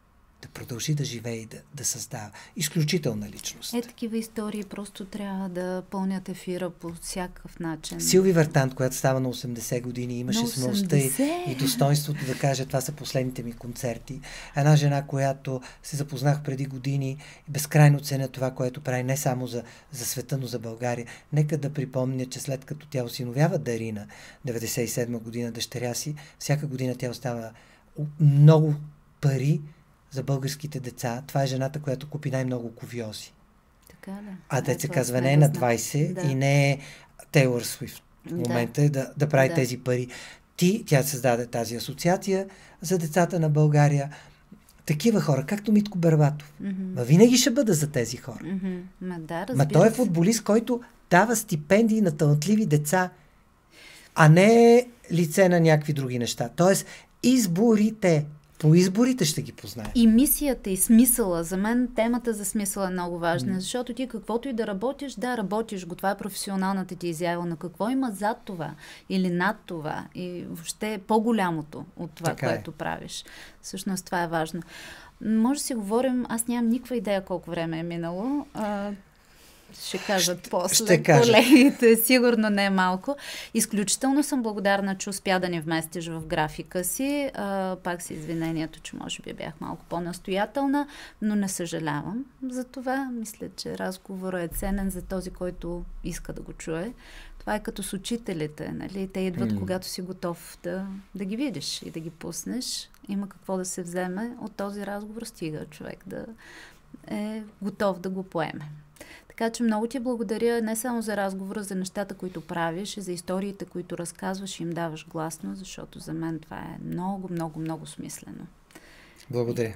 да продължи да живее и да, да създава. Изключителна личност. Е, такива истории просто трябва да пълнят ефира по всякакъв начин. Силви Вартант, която става на осемдесет години, имаше смелостта и, и достоинството да каже, това са последните ми концерти. Една жена, която се запознах преди години и безкрайно ценя това, което прави не само за, за света, но за България. Нека да припомня, че след като тя осиновява Дарина, деветдесет и седма година, дъщеря си, всяка година тя остава много пари за българските деца. Това е жената, която купи най-много кувьози. Така да. А те се казва не е на двайсет да. И не е Тейлър Суифт. В момента е да, да прави да. тези пари. Ти, тя създаде тази асоциация за децата на България. Такива хора, както Митко Бербатов. Mm-hmm. Ма винаги ще бъда за тези хора. Mm-hmm. Ма, да, Ма той е футболист, който дава стипендии на талантливи деца, а не лице на някакви други неща. Тоест, изборите. По изборите ще ги познаем. И мисията и смисъла. За мен темата за смисъла е много важна, mm. защото ти каквото и да работиш, да, работиш го. Това е професионалната ти изява. Но какво има зад това? Или над това? И въобще е по-голямото от това, така което е. правиш. Всъщност това е важно. Може да си говорим, аз нямам никаква идея колко време е минало. А, ще кажат ще, после ще колегите, сигурно не е малко. Изключително съм благодарна, че успя да ни вместиш в графика си. А, пак с извинението, че може би бях малко по-настоятелна, но не съжалявам за това. Мисля, че разговорът е ценен за този, който иска да го чуе. Това е като с учителите, нали? Те идват, mm. когато си готов да, да ги видиш и да ги пуснеш. Има какво да се вземе от този разговор, стига човек да е готов да го поеме. Така че много ти благодаря не само за разговора, за нещата, които правиш, и за историите, които разказваш и им даваш гласно, защото за мен това е много, много, много смислено. Благодаря.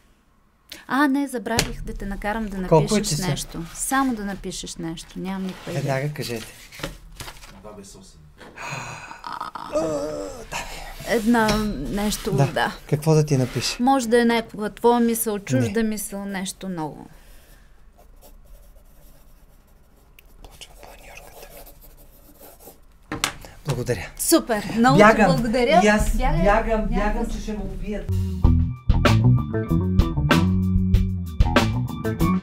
А, не, забравих да те накарам да напишеш е, нещо. Само да напишеш нещо. Нямам никаква идея. Веднага кажете. два без осем. Една нещо, да. да. Какво да ти напиша? Може да е някаква твоя мисъл, чужда не. мисъл, нещо много. Благодаря. Супер! Много бягам. ти благодаря. И аз бягам, бягам, бягам, че ще ме убият.